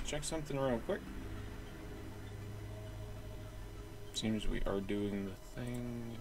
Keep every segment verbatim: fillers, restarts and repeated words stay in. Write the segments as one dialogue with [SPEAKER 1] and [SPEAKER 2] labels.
[SPEAKER 1] check something real quick. Seems we are doing the thing.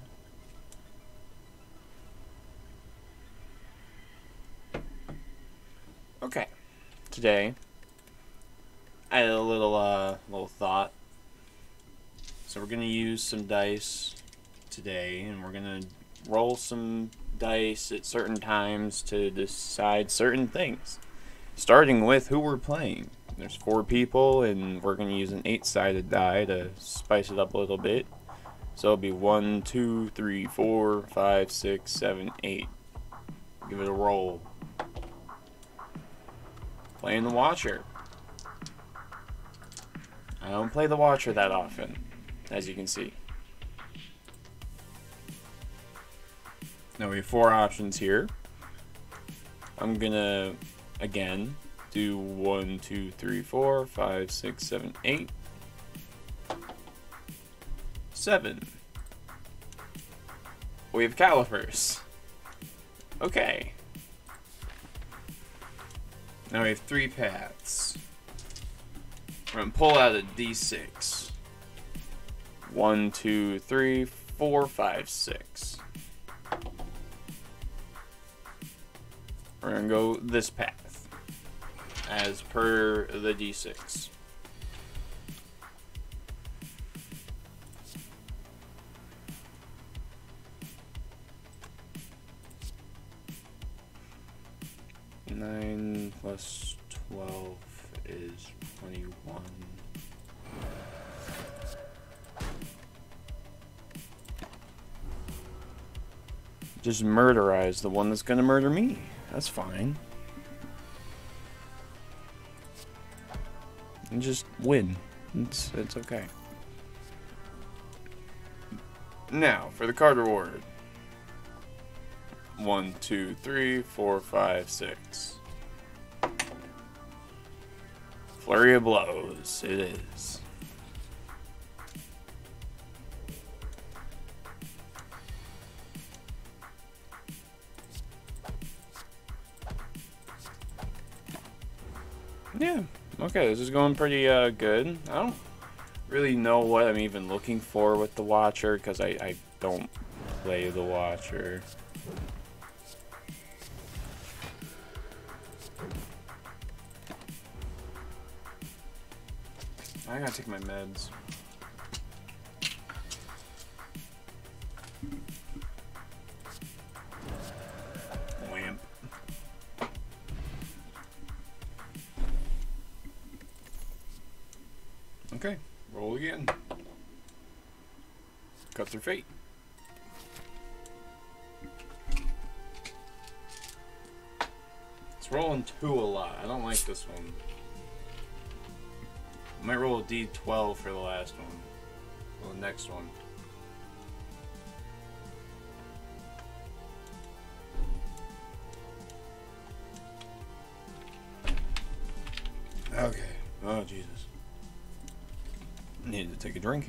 [SPEAKER 1] Okay. Today, I had a little, uh, little thought. So we're gonna use some dice today, and we're gonna roll some dice at certain times to decide certain things. Starting with who we're playing. There's four people, and we're going to use an eight-sided die to spice it up a little bit. So it'll be one, two, three, four, five, six, seven, eight. Give it a roll. Playing the Watcher. I don't play the Watcher that often, as you can see. Now we have four options here. I'm gonna, again, do one, two, three, four, five, six, seven, eight, seven. We have calipers. Okay. Now we have three paths. We're gonna pull out a D six. One, two, three, four, five, six. We're gonna go this path, as per the D six. Nine plus twelve is twenty-one. Just murderize the one that's gonna murder me. That's fine. And just win. It's it's okay. Now for the card reward. One, two, three, four, five, six. Flurry of blows. It is. Yeah, okay, this is going pretty uh, good. I don't really know what I'm even looking for with the Watcher, because I, I don't play the Watcher. I gotta take my meds. Lamp. Okay, roll again. Cut through fate. It's rolling two a lot. I don't like this one. I might roll a D twelve for the last one. Or the next one. Okay. Oh, Jesus. Needed to take a drink.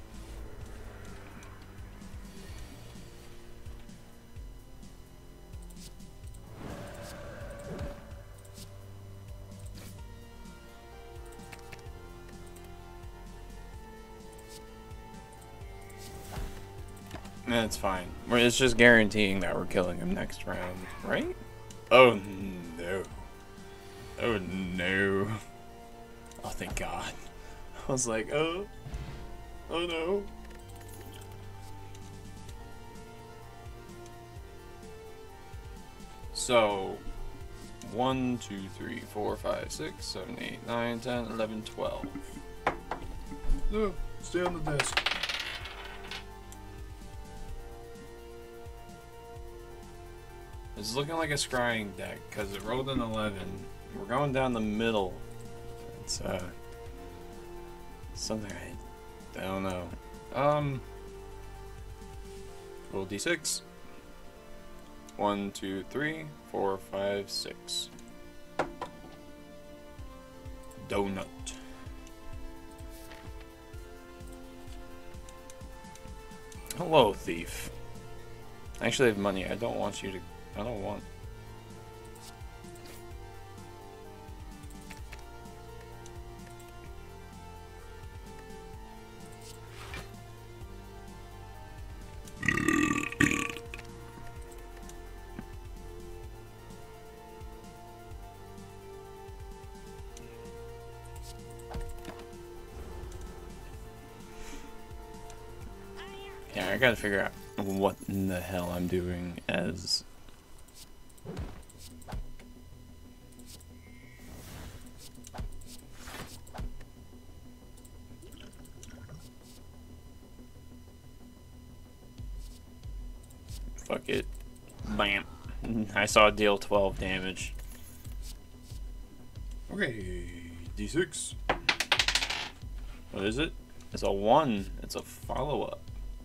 [SPEAKER 1] That's fine. It's just guaranteeing that we're killing him next round, right? Oh no. Oh no. Oh, thank God. I was like, oh. Oh no. So, one, two, three, four, five, six, seven, eight, nine, ten, eleven, twelve. No, stay on the desk. It's looking like a scrying deck because it rolled an eleven. We're going down the middle. It's uh something I, I don't know. Um, roll D six. One, two, three, four, five, six. Donut. Hello, thief. I actually have money. I don't want you to. I don't want. Yeah, I gotta figure out what in the hell I'm doing as... Fuck it. Bam. I saw it deal twelve damage. Okay, D six. What is it? It's a one. It's a follow-up.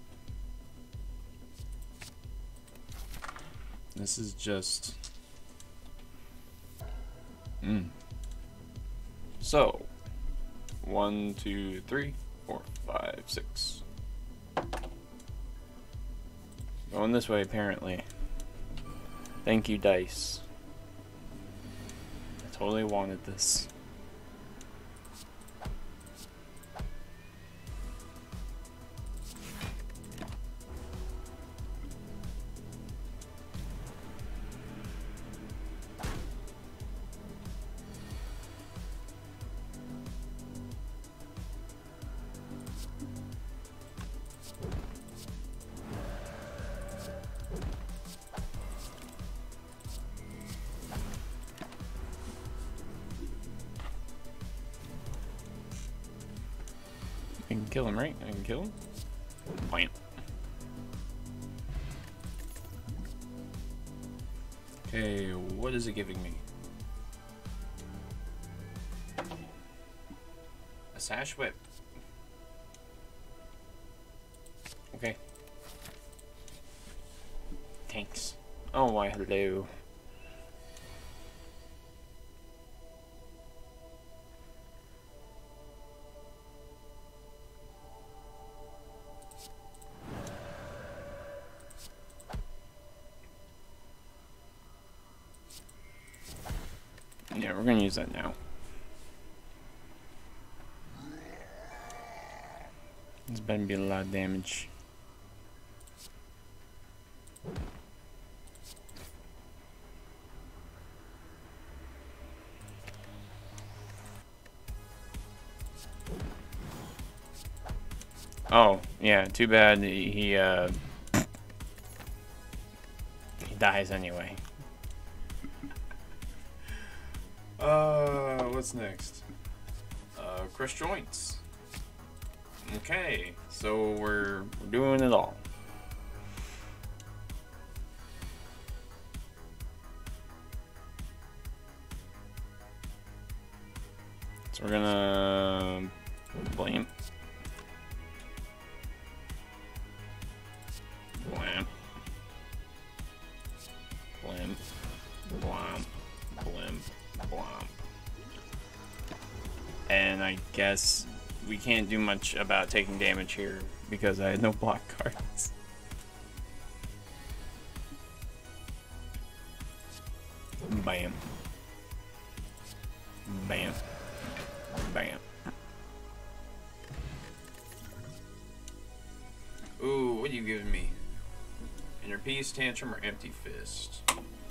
[SPEAKER 1] This is just... Mm. So, one, two, three, four, five, six. Going this way, apparently. Thank you, dice. I totally wanted this. I can kill him, right? I can kill him? Plant. Okay, what is it giving me? A sash whip. Okay. Thanks. Oh, why, hello. Yeah, we're gonna use that now. It's better be a lot of damage. Oh, yeah, too bad he, he uh he dies anyway. Uh, what's next? Uh, crush joints. Okay, so we're, we're doing it all. So we're gonna blame. Blam. Blam. Blam. Blam. Blam. And I guess we can't do much about taking damage here because I had no block cards. Bam. Bam. Bam. Ooh, what are you giving me? Inner Peace, Tantrum, or Empty Fist?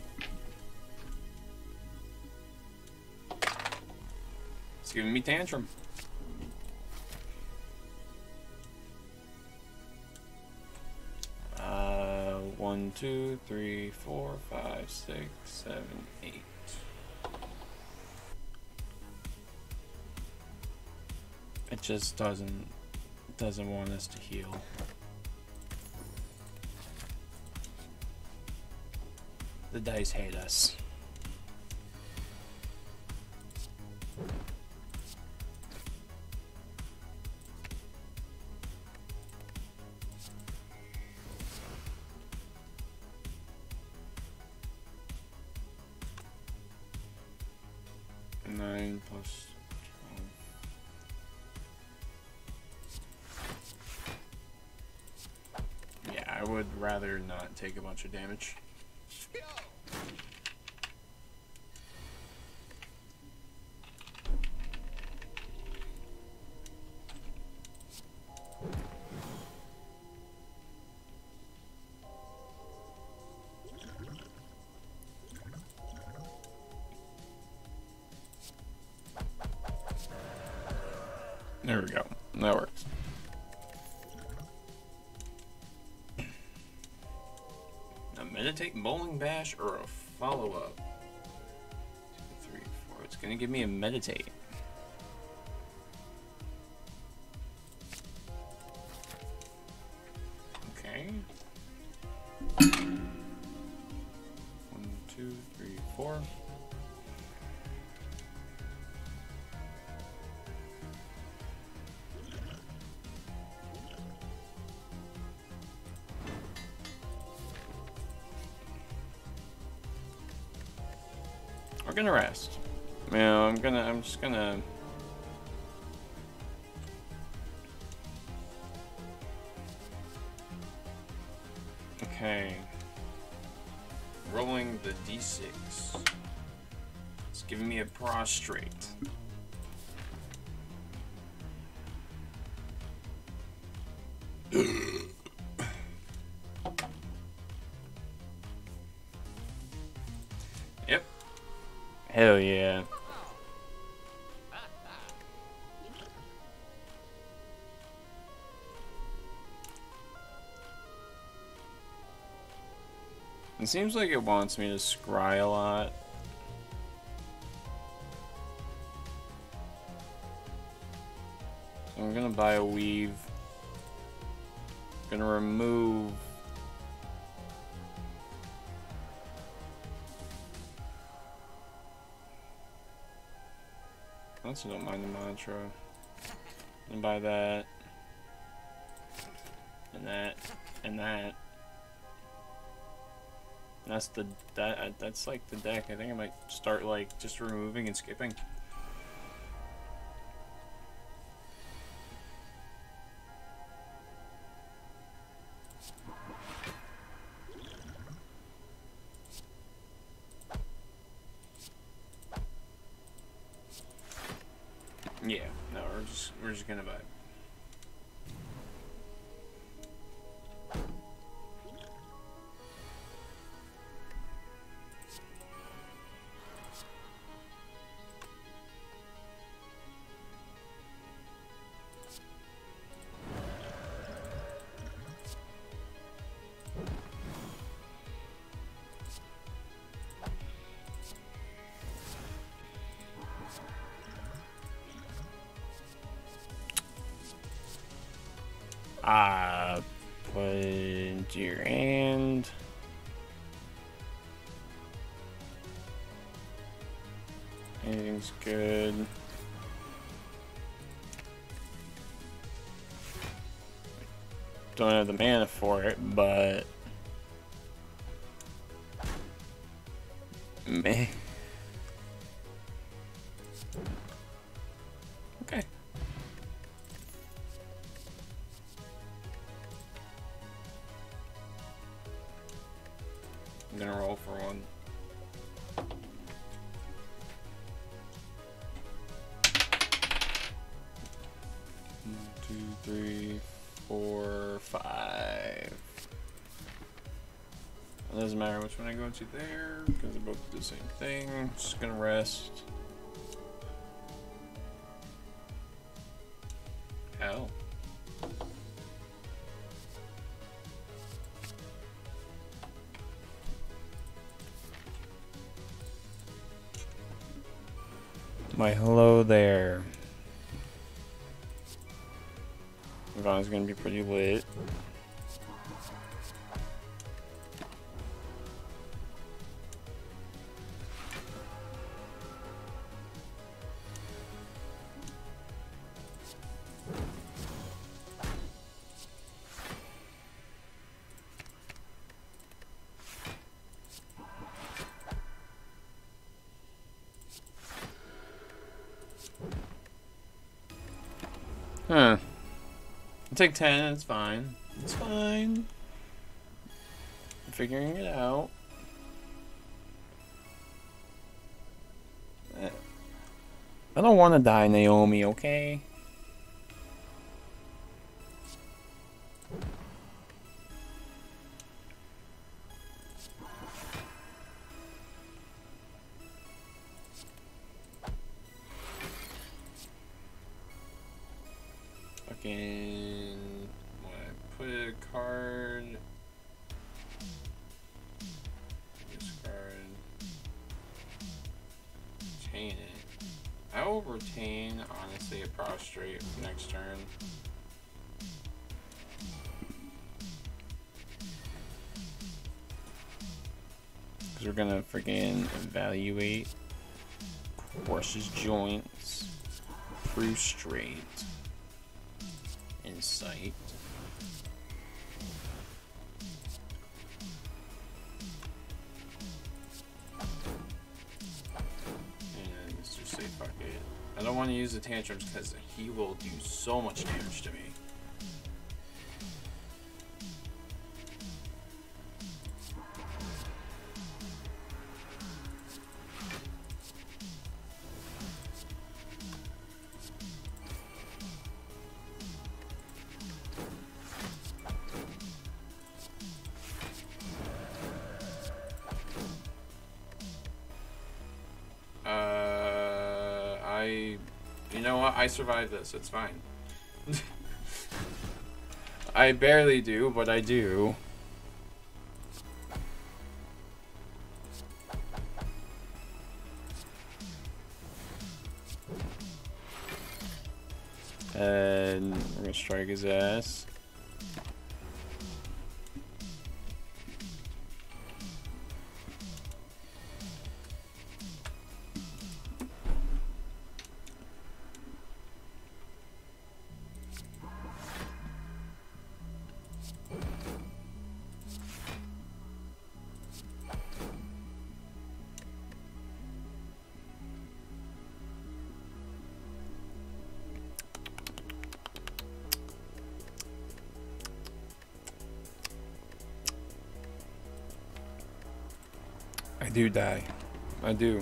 [SPEAKER 1] It's giving me Tantrum. Uh, one, two, three, four, five, six, seven, eight. It just doesn't doesn't want us to heal. The dice hate us. Nine plus twelve. Yeah, I would rather not take a bunch of damage. There we go. That works. Meditate, bowling bash, or a follow-up? Two, three, four. It's gonna give me a meditate. Okay. One, two, three, four. We're gonna rest. No, I'm gonna, I'm just gonna... Okay. Rolling the d six. It's giving me a prostrate. Yep. Hell yeah. It seems like it wants me to scry a lot. So I'm gonna buy a weave. Gonna remove I also don't mind the mantra. And buy that. And that. And that. That's the that that's like the deck. I think I might start like just removing and skipping. Yeah, no, we're just we're just gonna vibe. Ah, put into your hand. Anything's good. Don't have the mana for it, but meh. Okay. I'm gonna roll for one. One, two, three, four, five. It doesn't matter which one I go to there, because they both do the same thing. Just gonna rest. Hell. My hello there. Yvonne's gonna be pretty lit. Huh. I'll take ten, it's fine. It's fine. I'm figuring it out. I don't want to die, Naomi, okay? Fucking... When I put a card... maintain, honestly, a prostrate next turn. Because we're gonna freaking evaluate horse's joints, prostrate, insight. And let's just say fuck it. I don't want to use the tantrums because he will do so much damage to me. You know what? I survived this. It's fine. I barely do, but I do. And we're gonna strike his ass. I do die. I do.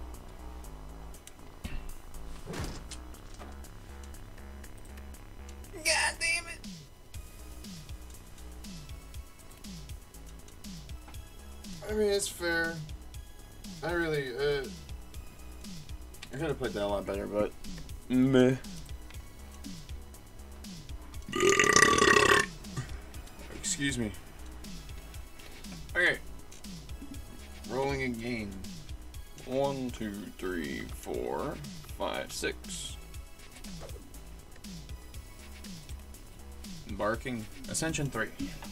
[SPEAKER 1] God damn it! I mean, it's fair. I really, uh... I could have played that a lot better, but... Meh. Excuse me. Okay. Rolling again. One, two, three, four, five, six. Embarking. Ascension three.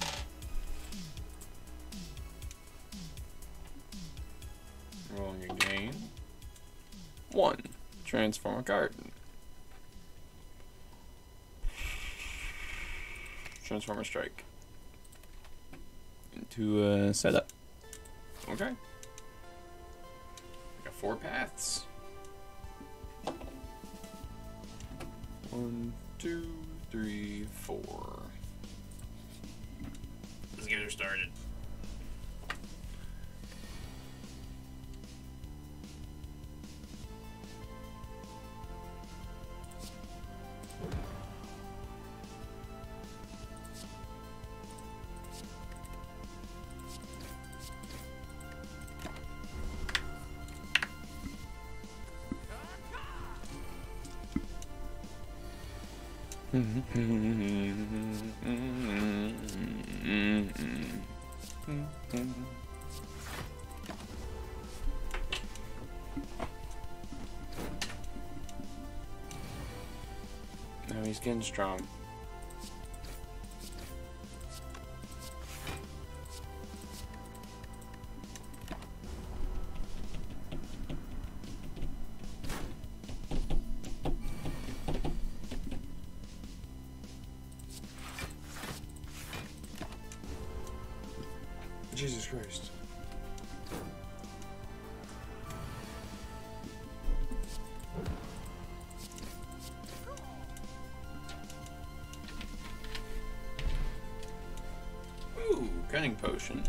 [SPEAKER 1] Rolling again. One. Transform a card. Transformer strike. Into a uh, setup. Okay. I got four paths. One, two, three, four. Let's get her started. Now he's getting strong. Jesus Christ. Ooh, cunning potion.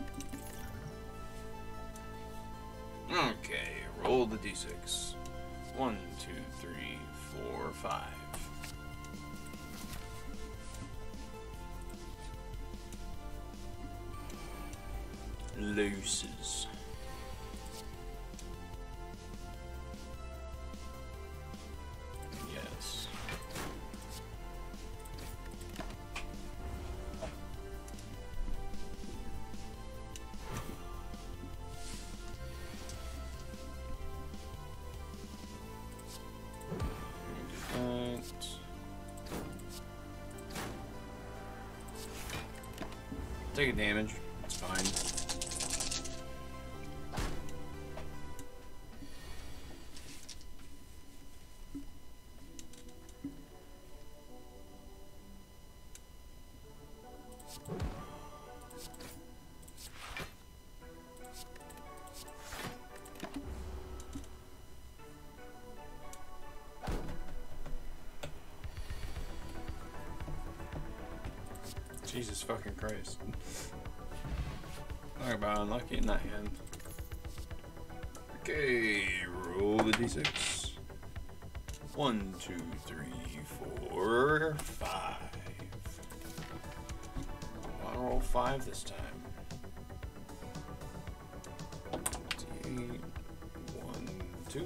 [SPEAKER 1] Okay, roll the d six. One, two, three, four, five. Looses. Yes. take a damage. It's fine. Jesus fucking Christ. Talk about unlucky in that hand. Okay, roll the d six. One, two, three, four, five. I'll roll five this time. D eight. One, two.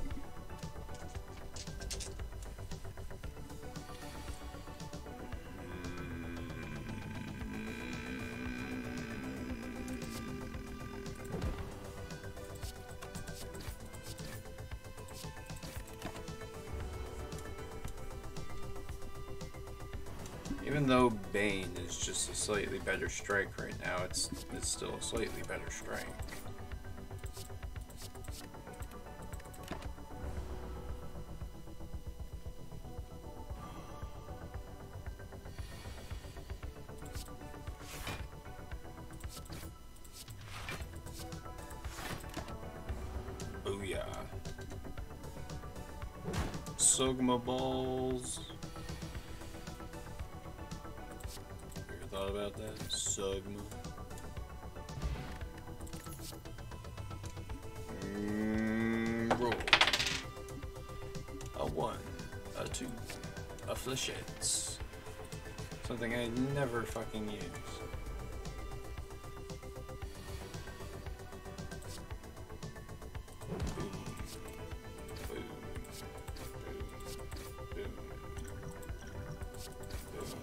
[SPEAKER 1] Even though Bane is just a slightly better strike right now, it's it's still a slightly better strike. Booyah. Sogma balls. Thought about that? Sugma. Mm, roll. A one, a two, a flechette. Something I never fucking use. Boom. Boom. Boom. Boom. Boom.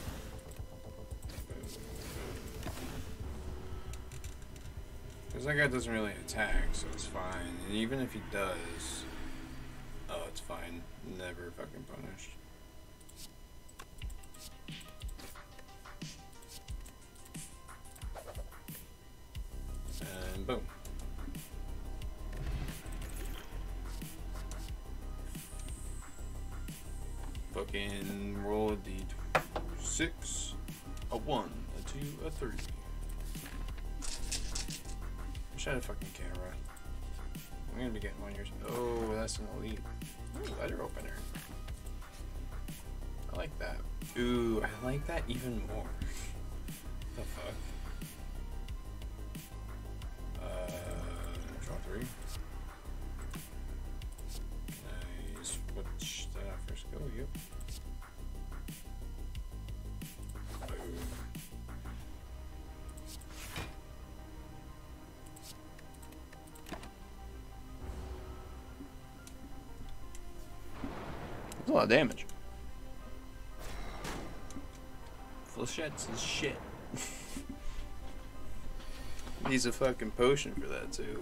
[SPEAKER 1] Because that guy doesn't really attack, so it's fine. And even if he does, oh, it's fine. Never fucking punished. And boom. Fucking roll a d six, a one, a two, a three. I had a fucking camera. I'm gonna be getting one yours. Oh, that's an elite. Ooh, letter opener. I like that. Ooh, I like that even more. The fuck? Uh, draw three. Can I switch that out first go? Yep. That's a lot of damage. Flechettes is shit. Needs a fucking potion for that too.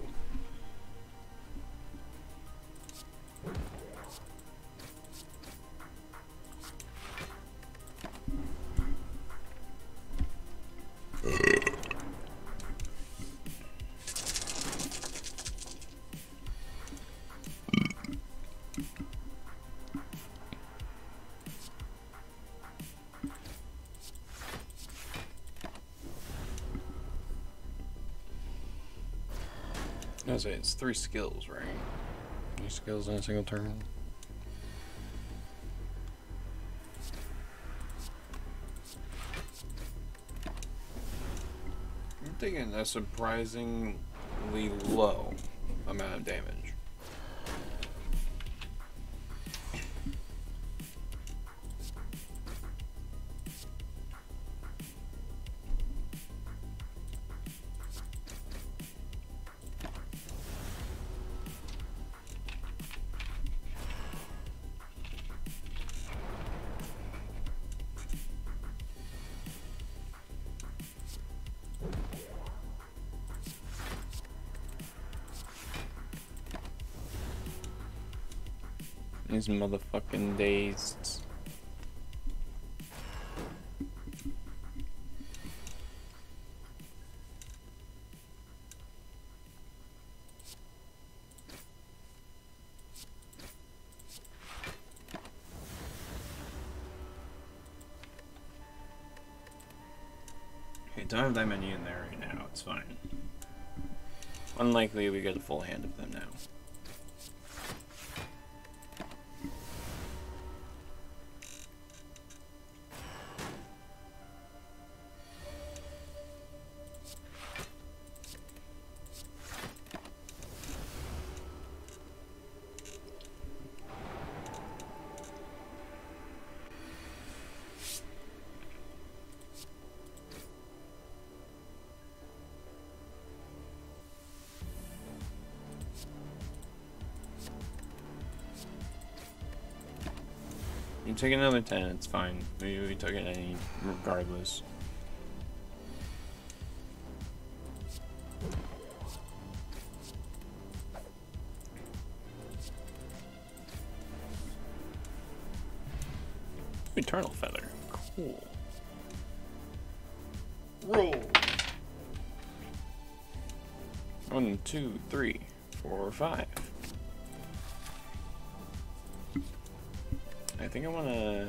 [SPEAKER 1] I say it's three skills, right? Three skills in a single turn. I'm taking a surprisingly low amount of damage. These motherfucking days. don't have that many in there right now. It's fine. Unlikely we get a full hand of them now. You take another ten, it's fine. We, we took it any regardless. Eternal feather. Cool. Roll. One, two, three, four, five. I think I wanna.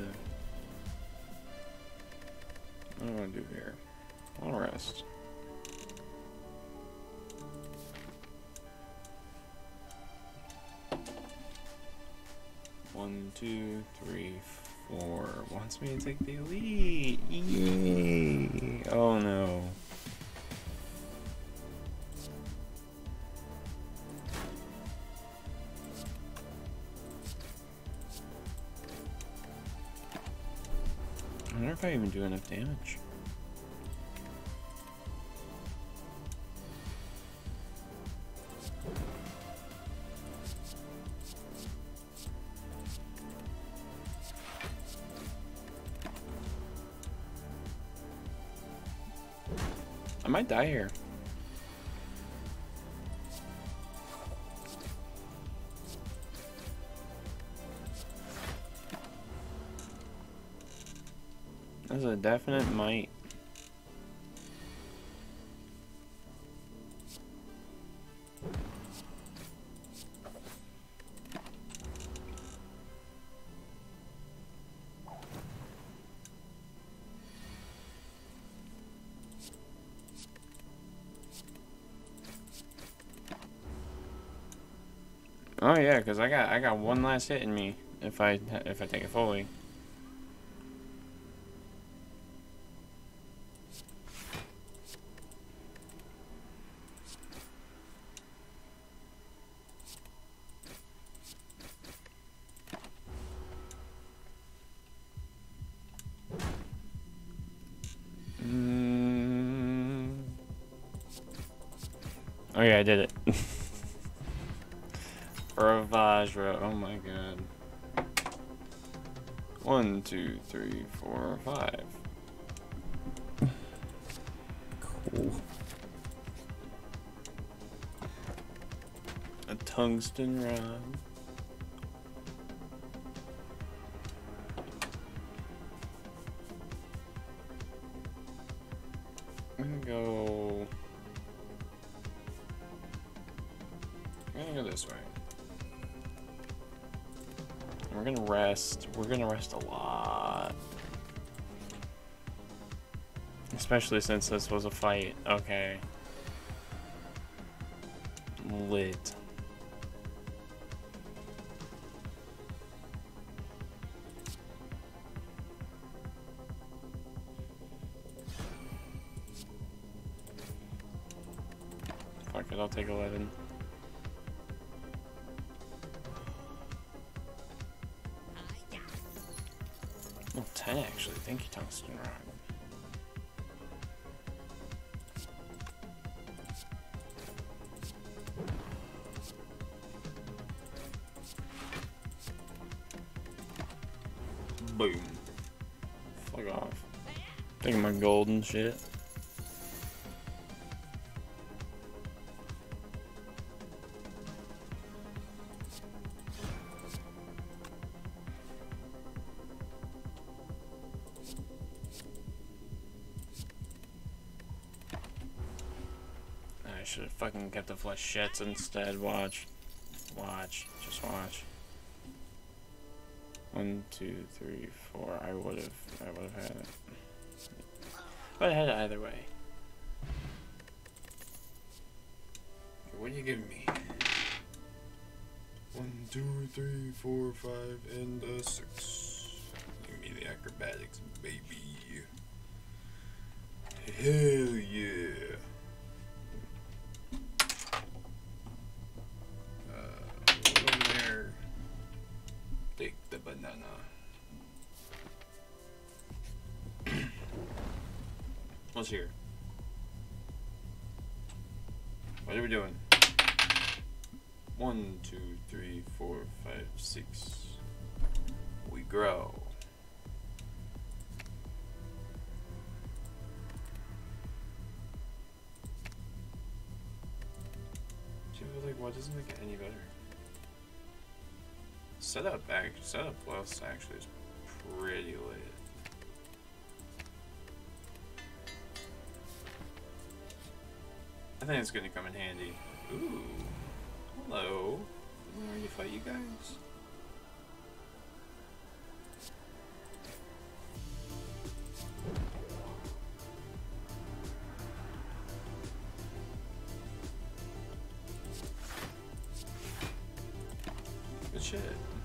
[SPEAKER 1] What do I wanna do here? I wanna rest. One, two, three, four. Wants me to take the elite. Yay! Oh no. I wonder if I even do enough damage. I might die here. That's a definite might. Oh yeah, because I got I got one last hit in me if I if I take it fully. Mm. Oh yeah, I did it. For a Vajra, oh my god. One, two, three, four, five. Cool. A tungsten rod. I'm gonna go. I'm gonna go this way. We're gonna rest. We're gonna rest a lot. Especially since this was a fight. Okay. Lit. Fuck it, I'll take eleven. Oh, ten actually. Thank you, Tungsten Rod. Boom. Fuck off. Taking my gold and shit. I should have fucking kept the flechettes instead. Watch. Watch. Just watch. One, two, three, four. I would have. I would have had it. But I had it either way. What are you giving me? One, two, three, four, five, and a six. Give me the acrobatics, baby. Hell yeah. Uh, go in there. Take the banana. What's here? What are we doing? One, two, three, four, five, six. We grow. Do you feel like what doesn't make it any better? Setup back, setup plus actually is pretty lit. I think it's gonna come in handy. Ooh, hello. Where are you fight, you guys? Good shit.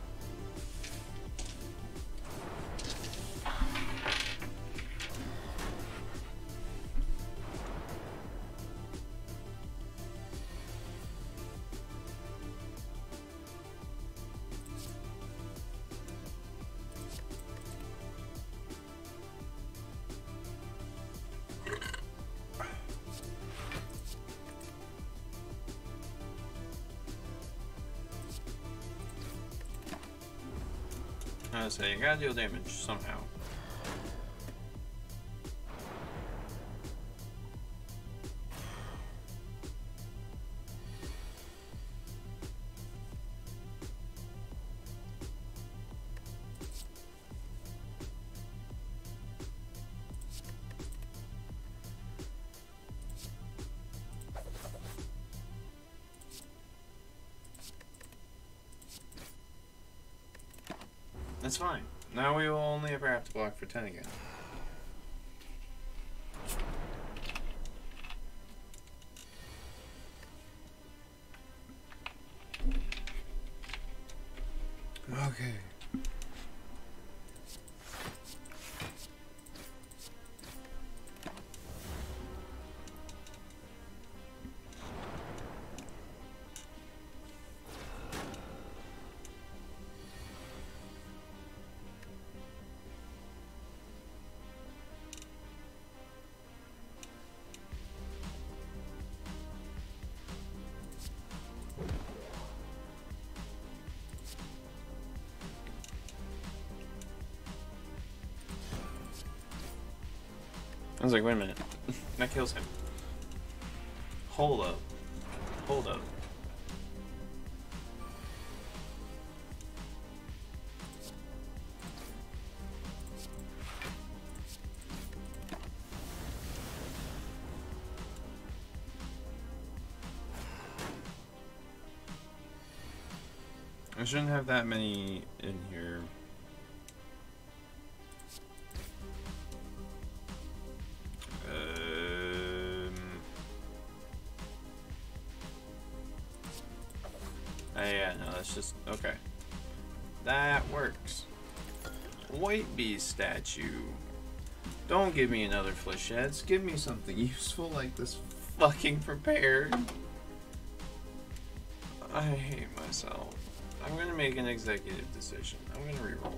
[SPEAKER 1] I was saying, you gotta deal damage somehow. That's fine. Now we will only ever have to block for ten again. Okay. I was like, wait a minute. That kills him. Hold up. Hold up. I shouldn't have that many in here. Yeah, no, that's just okay. That works. White Beast statue. Don't give me another Flechettes. Give me something useful like this fucking prepared. I hate myself. I'm gonna make an executive decision. I'm gonna reroll.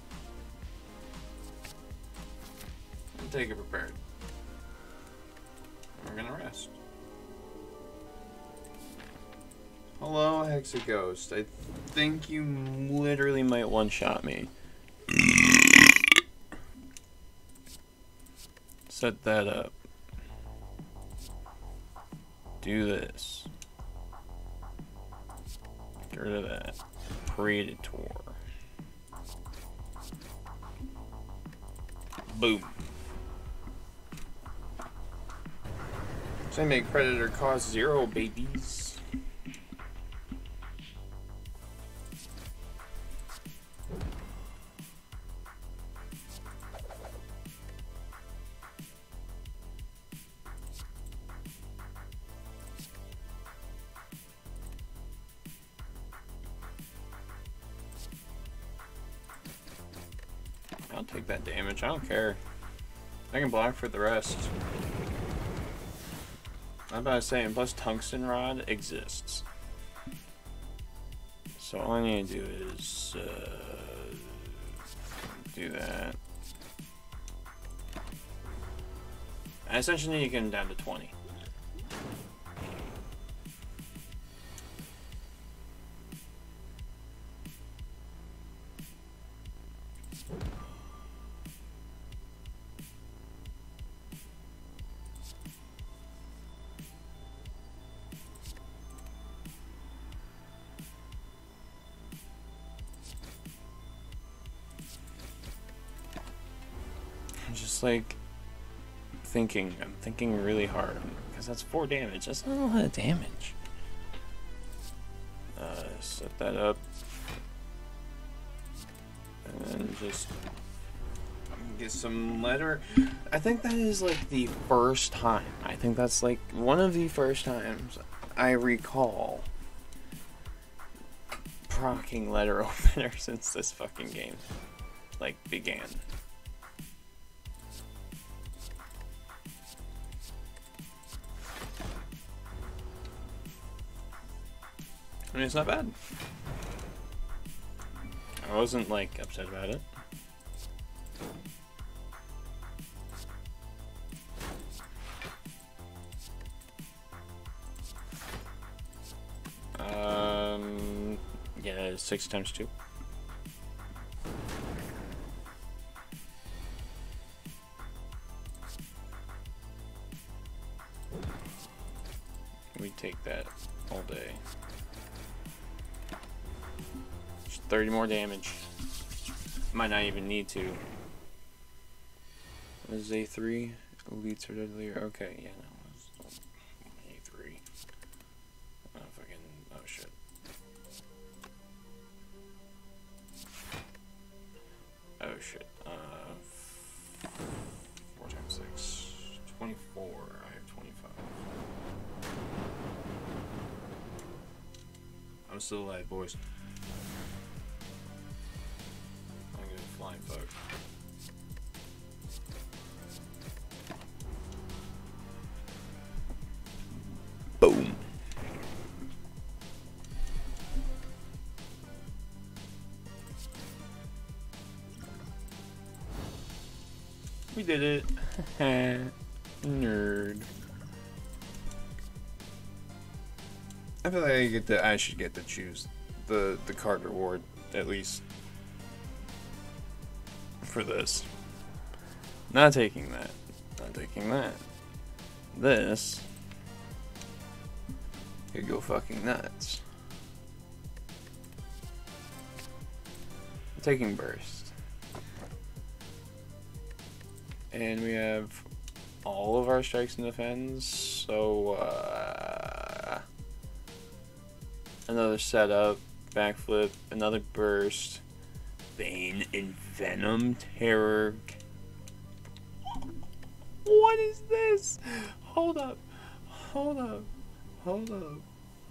[SPEAKER 1] And take it prepared. We're gonna rest. Hello, Hexaghost. I think you literally might one-shot me. Set that up. Do this. Get rid of that. Predator. Boom. So I make Predator cost zero, babies. take that damage. I don't care. I can block for the rest. I'm about to say, and plus tungsten rod exists. So all I need to do is uh, do that. I essentially need to get him down to twenty. I'm just like thinking, I'm thinking really hard because that's four damage. That's not a lot of damage. Uh, set that up and then just get some letter. I think that is like the first time. I think that's like one of the first times I recall procking letter opener since this fucking game like began. I mean, it's not bad. I wasn't like upset about it. Um, yeah, six times two. We take that all day. Just thirty more damage. Might not even need to. What is A three? Elites are deadlier. Okay, yeah, no. A three. Oh, fucking. Oh, shit. Oh, shit. Uh. four times six. twenty-four. I have twenty-five. I'm still alive, boys. I'm gonna flying fuck. Boom. We did it. Nerd. I feel like I get to, I should get to choose the the card reward at least for this. Not taking that. Not taking that. This could go fucking nuts. I'm taking burst. And we have all of our strikes and defense, so uh, another setup, backflip, another burst, Bane and Venom, Terror. What is this? Hold up, hold up, hold up.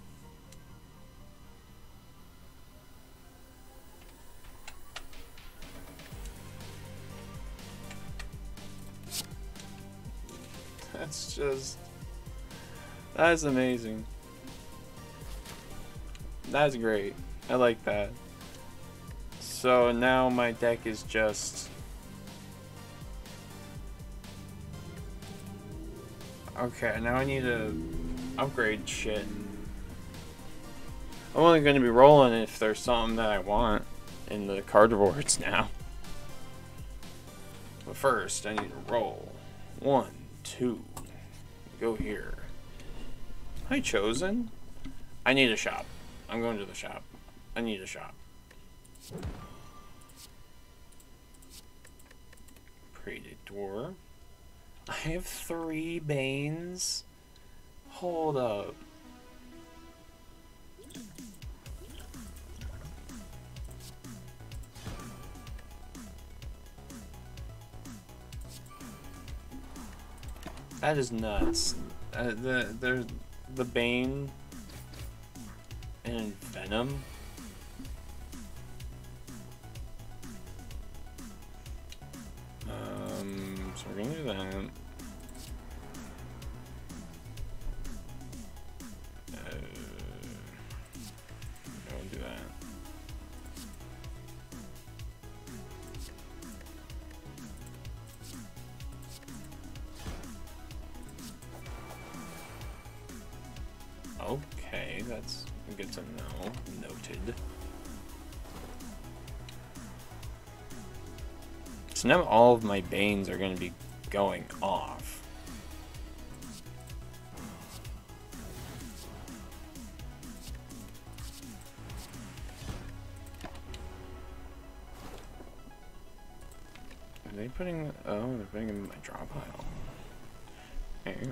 [SPEAKER 1] That's just, that's amazing. That's great. I like that. So now my deck is just, okay, now I need to upgrade shit. I'm only going to be rolling if there's something that I want in the card rewards now. But first, I need to roll. One, two. Go here. Hi, Chosen. I need a shop. I'm going to the shop. I need a shop. Predator. I have three Banes. Hold up. That is nuts. Uh, the there's the Bane and Venom. that. Uh, don't do that. Okay, that's good to know. Noted. So now all of my Banes are going to be going off. Are they putting... Oh, they're putting them in my draw pile. Hang on.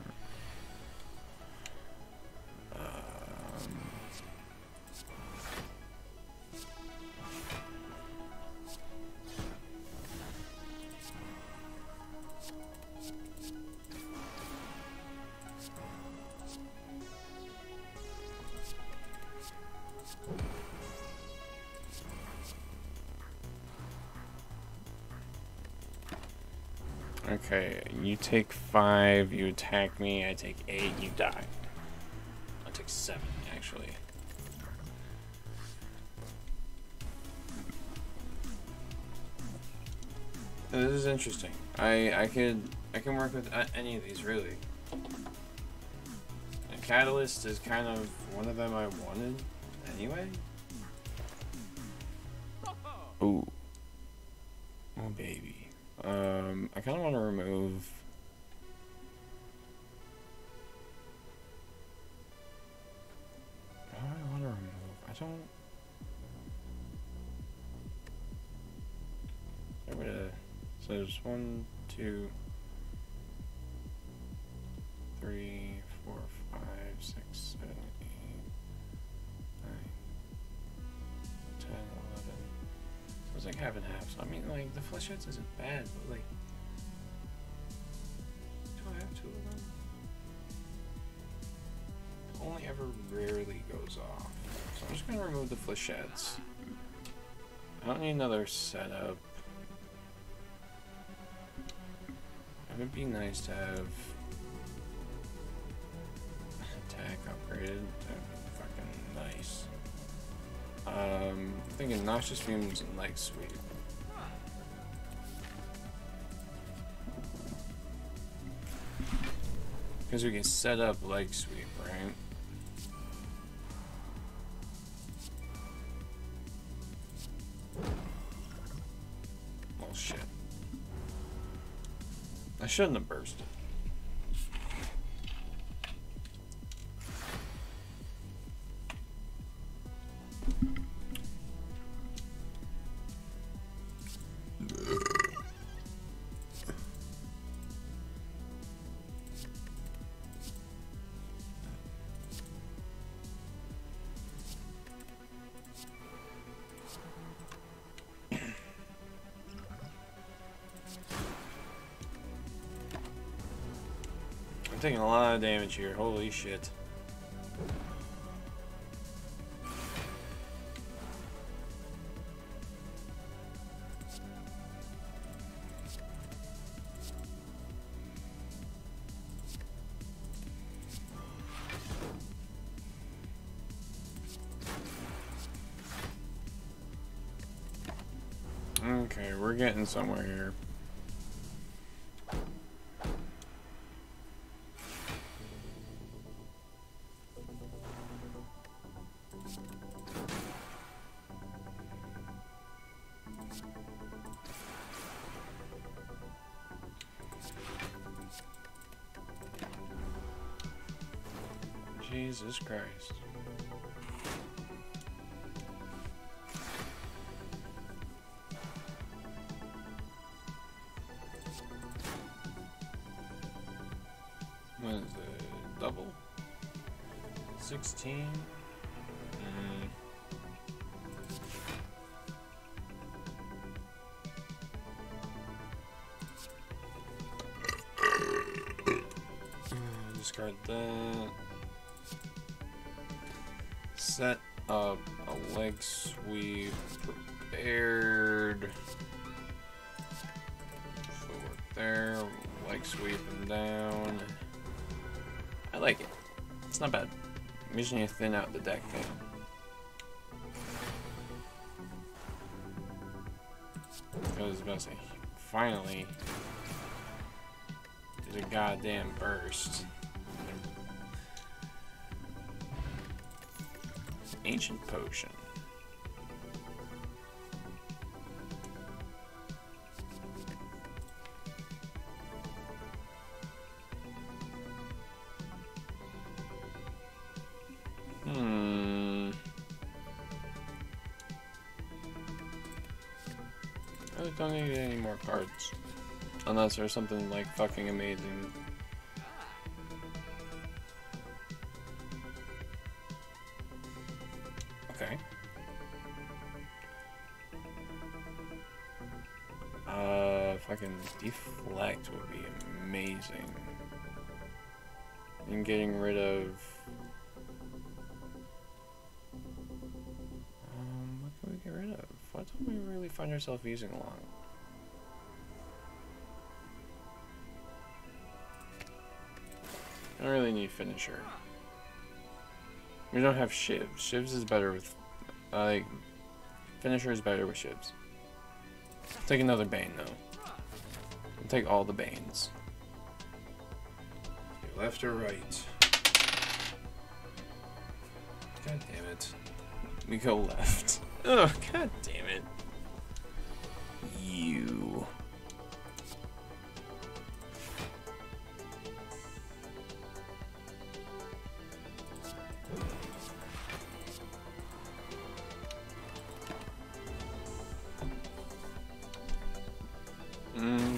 [SPEAKER 1] Okay, you take five, you attack me, I take eight, you die. I'll take seven, actually. This is interesting. I I could I can work with any of these really. And Catalyst is kind of one of them I wanted anyway. Ooh. Oh baby. Um, I kind of want to remove. What do I want to remove? I don't. Get rid of. So there's one, two, three, four, five, six, seven, eight, nine, ten, eleven. So it's like half and half. So I mean, like the flechettes isn't bad, but like, do I have two of them? It only ever rarely goes off. So I'm just gonna remove the flechettes. I don't need another setup. It would be nice to have attack upgraded. That would be fucking nice. Um, I'm thinking Noxious Fumes and Leg Sweep. Because we can set up Leg Sweep, right? Well, shit. I shouldn't have bursted. I'm taking a lot of damage here, holy shit. Okay, we're getting somewhere here. Jesus Christ. What is it? Double? sixteen? Mm. Discard that. Set up a leg sweep prepared. So we're there. Like sweeping down. I like it. It's not bad. We just need to thin out the deck thing. I was about to say, finally did a goddamn burst. Ancient potion. Hmm. I really don't need any more cards. Unless there's something like fucking amazing. Okay. Uh, fucking deflect would be amazing. And getting rid of... Um, what can we get rid of? What don't we really find ourselves using a lot? I don't really need finisher. We don't have shivs. Shivs is better with, uh, like, finisher is better with shivs. Take another bane though. I'll take all the banes. Okay, left or right? God damn it. We go left. Oh, god damn it. You. Mm-hmm.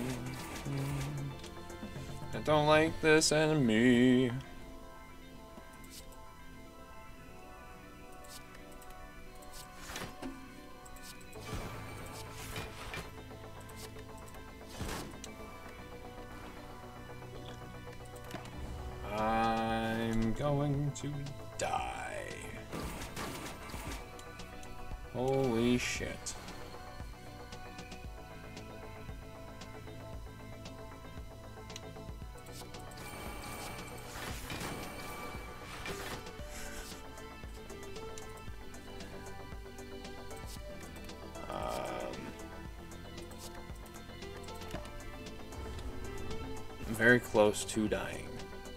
[SPEAKER 1] I don't like this enemy. I'm going to die. Holy shit. Very close to dying.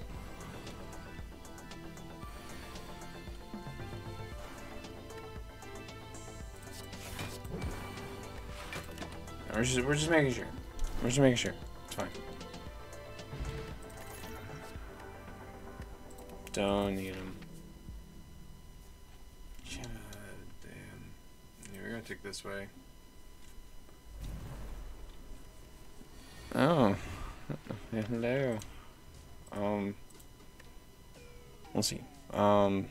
[SPEAKER 1] We're just, we're just making sure. We're just making sure. It's fine. Don't need them. God damn. Yeah, we're gonna take this way. Oh. Hello. Um. We'll see. Um.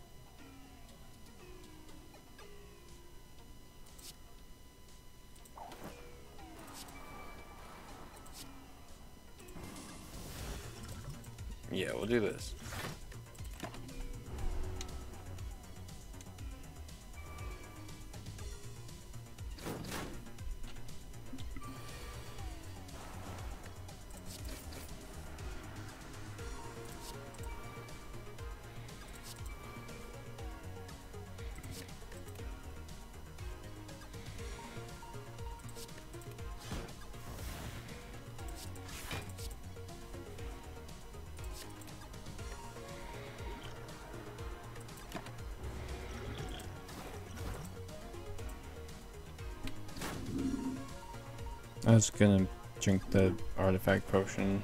[SPEAKER 1] Yeah, we'll do this. I was gonna drink the artifact potion.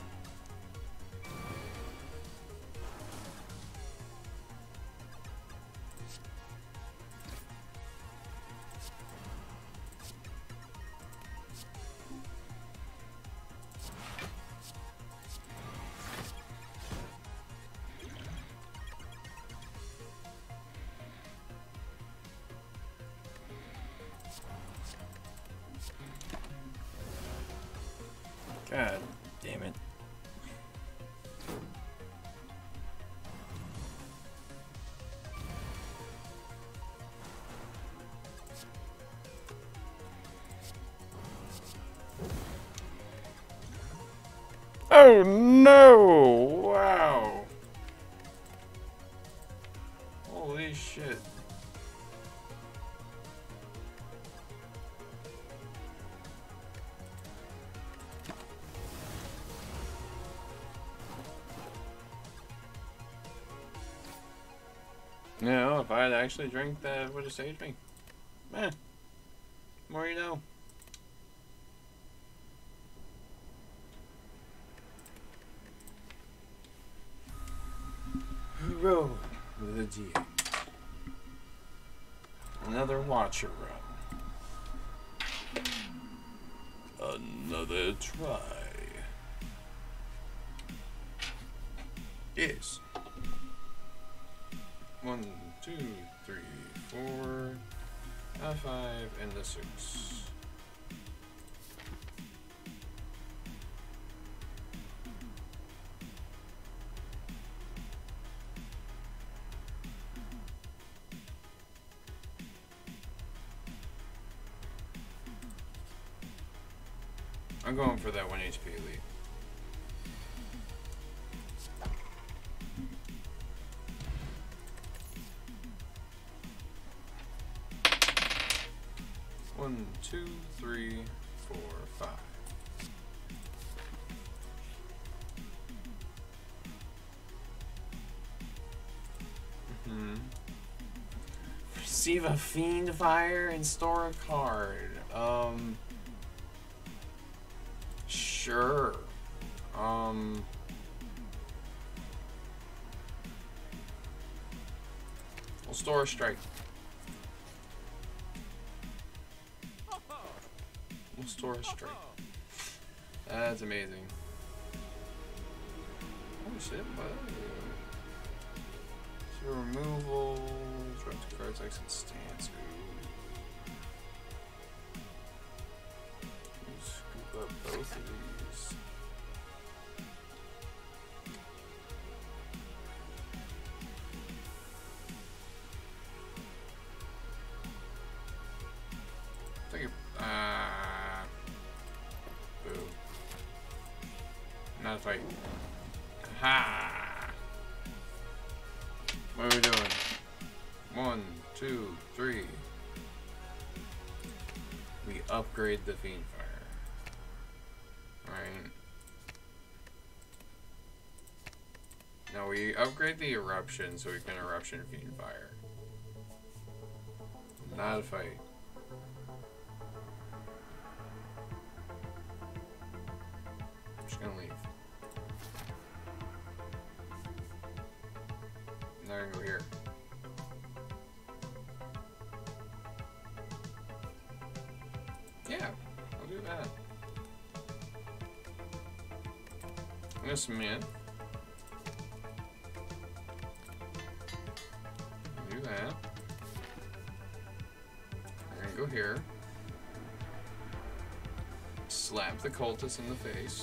[SPEAKER 1] God damn it. Oh no! Wow. Holy shit. No, if I had actually drank that, it would have saved me. Eh. More you know. Roll the D eight. Another watcher run. Another try. Yes. One, two, three, four, a five, and a six. I'm going for that one H P elite. One, two, three, four, five. Mm-hmm. Receive a fiend fire and store a card. Um. Sure. Um. We'll store a strike. We'll store a strike. That's amazing. Oh shit, what? So removal, drop two cards, exit stance. Ooh. Scoop up both of these. Take it. Ah. Boo. Not a fight. Ha! What are we doing? One, two, three. We upgrade the Fiend Fire. Alright. Now we upgrade the Eruption so we can Eruption Fiend Fire. Not a fight. I'm just gonna leave. Now I can go here. Yeah, I'll do that. I'm gonna submit. Do that. I'm gonna go here. Slap the cultist in the face.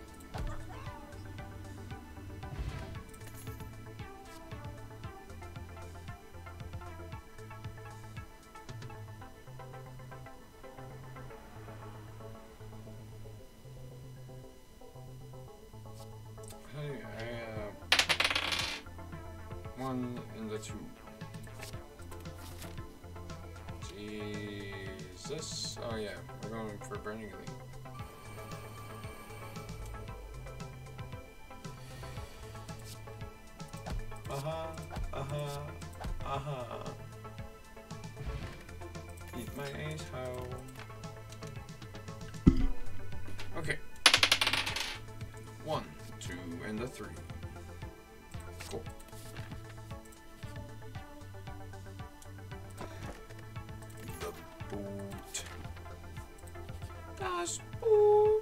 [SPEAKER 1] One and the two. Jesus. Oh yeah, we're going for Burning Elite. Aha, aha, aha. Eat my ace hoe. Okay. One, two, and the three. Cool. Boot. Das Boot.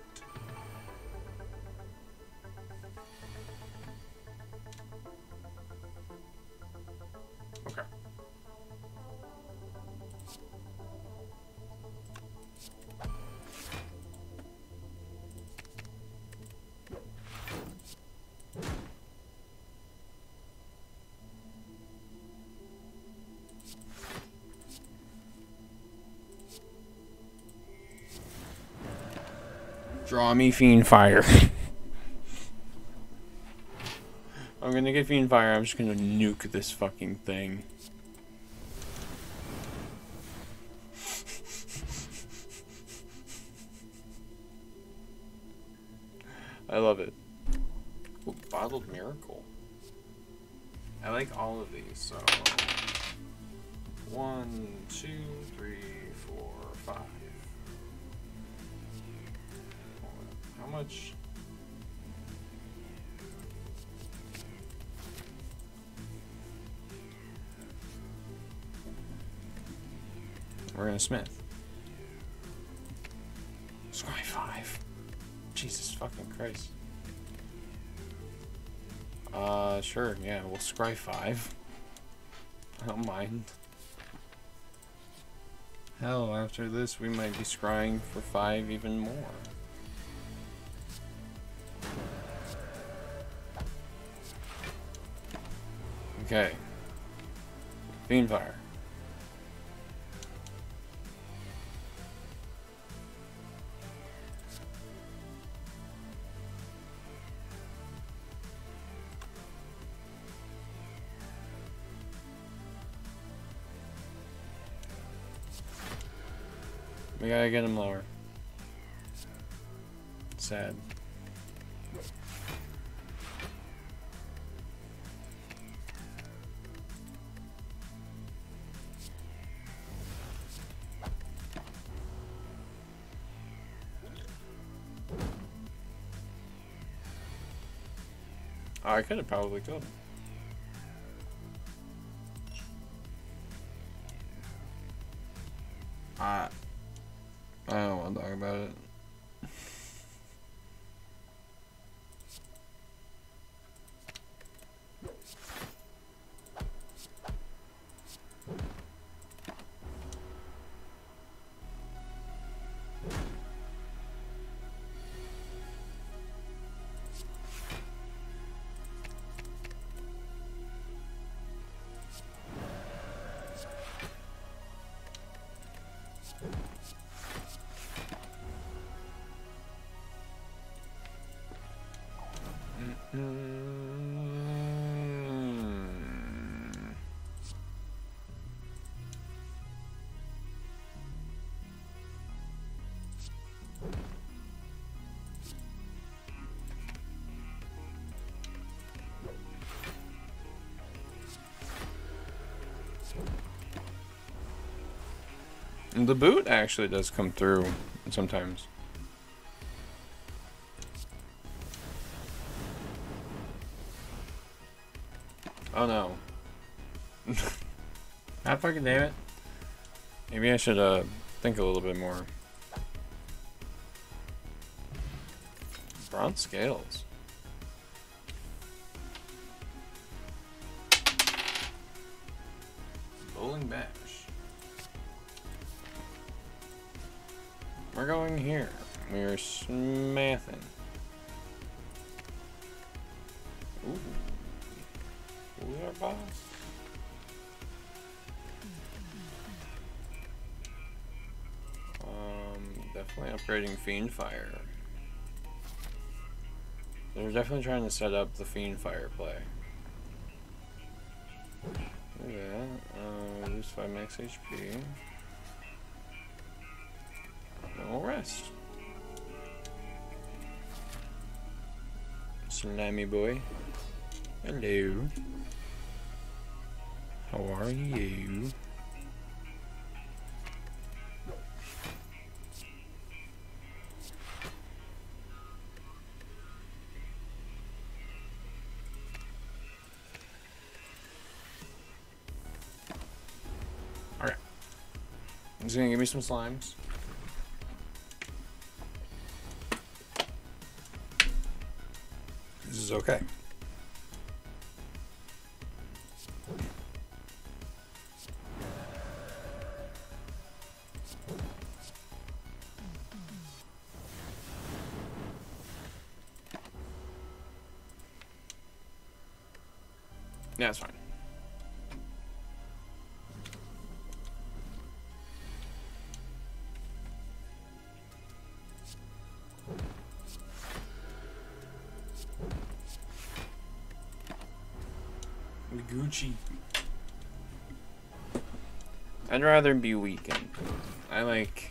[SPEAKER 1] Okay. Draw me Fiend Fire. gonna get Fiend Fire. I'm just gonna nuke this fucking thing. I love it. Ooh, Bottled Miracle. I like all of these, so... One, two, three, four, five. How much... We're gonna smith. Scry five. Jesus fucking Christ. Uh, sure, yeah, we'll scry five. I don't mind. Hell, after this, we might be scrying for five even more. Okay. Fiendfire. We gotta get him lower. Sad. Oh, I could have probably killed him. I, I don't want to talk about it. The boot actually does come through sometimes. Oh no. God fucking damn it. Maybe I should uh think a little bit more. Bronze scales. Bowling bash. We're going here. We're smithing. Ooh. Who's our boss? Um, definitely upgrading Fiend Fire. They're definitely trying to set up the Fiend Fire play. Look at that. Uh, lose five max H P. And we'll rest. Slimy boy. Hello. How are you? Alright. He's gonna give me some slimes. This is okay. Yeah, it's fine. Gucci. I'd rather be weakened. I like...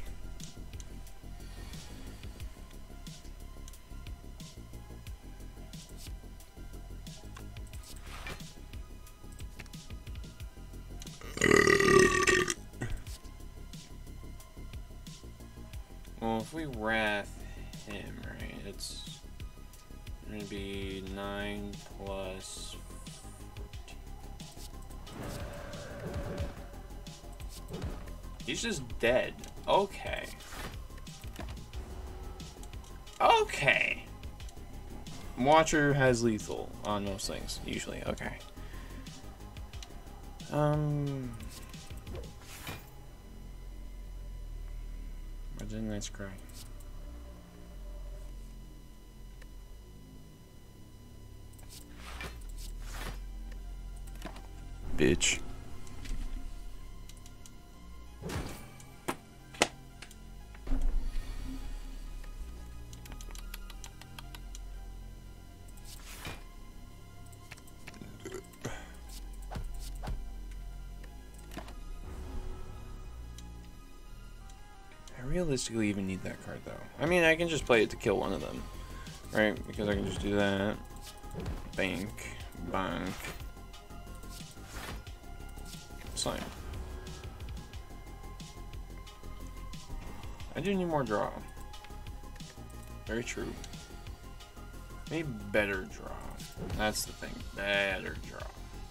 [SPEAKER 1] Well, if we wrath him, right, it's going to be nine plus fourteen. He's just dead. Okay. Okay. Watcher has lethal on most things, usually. Okay. Um... Why didn't I scry? Bitch. Realistically even need that card though. I mean, I can just play it to kill one of them, right? Because I can just do that. Bank, bank. Slime. I do need more draw. Very true. Maybe better draw. That's the thing. Better draw.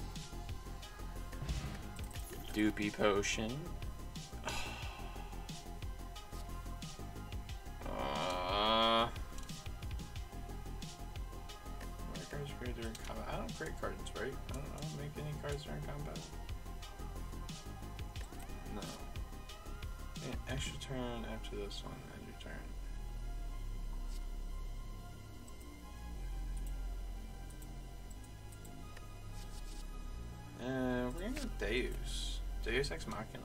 [SPEAKER 1] Doopy potion. During combat. I don't create cards, right? I don't, I don't make any cards during combat. No. Yeah, extra turn after this one, end your turn. Uh, we're gonna go Deus. Deus Ex Machina.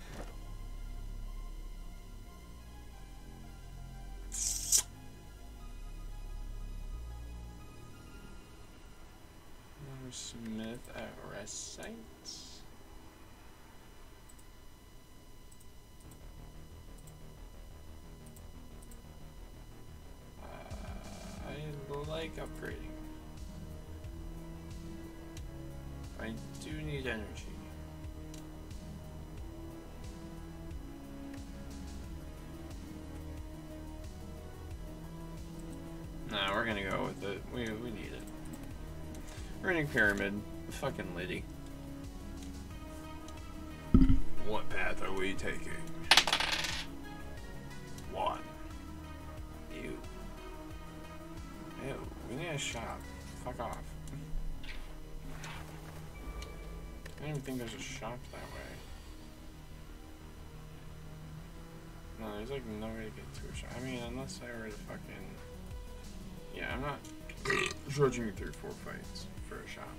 [SPEAKER 1] Smith at rest sites. Uh, I like upgrading. I do need energy. Nah, we're gonna go with it. We we need it. Running pyramid, fucking Liddy. What path are we taking? One. Ew. Ew. We need a shop. Fuck off. I don't even think there's a shop that way. No, there's like no way to get to a shop. I mean, unless I were to fucking... Yeah, I'm not trudging through four fights for a shop.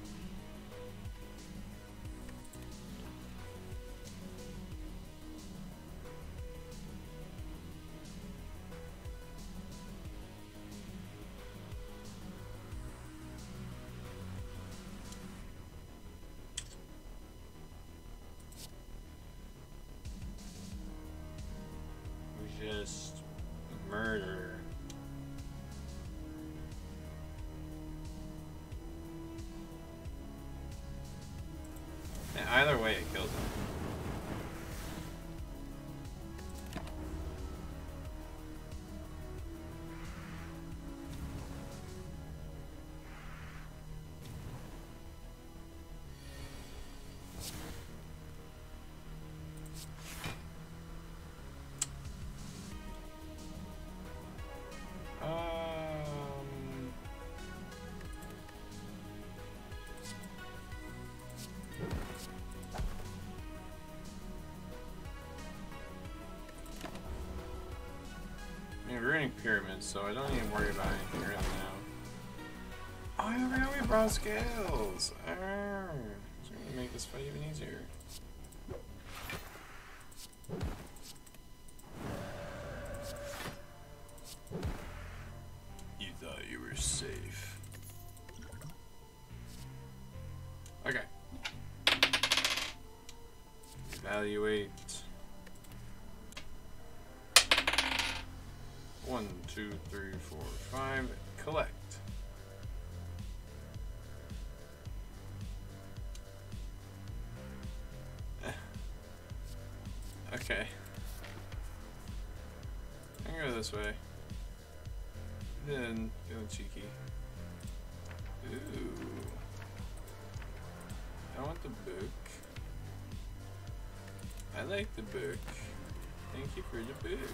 [SPEAKER 1] We just murder. And either way, it kills him. We're running pyramids, so I don't need to worry about anything right now. Oh, I forgot we brought scales! Arr. So we're gonna make this fight even easier. You thought you were safe. Okay,
[SPEAKER 2] One, two, three, four, five. Collect. Okay. I can go this way. Then, feeling cheeky. Ooh. I want the book. I like the book. Thank you for the book.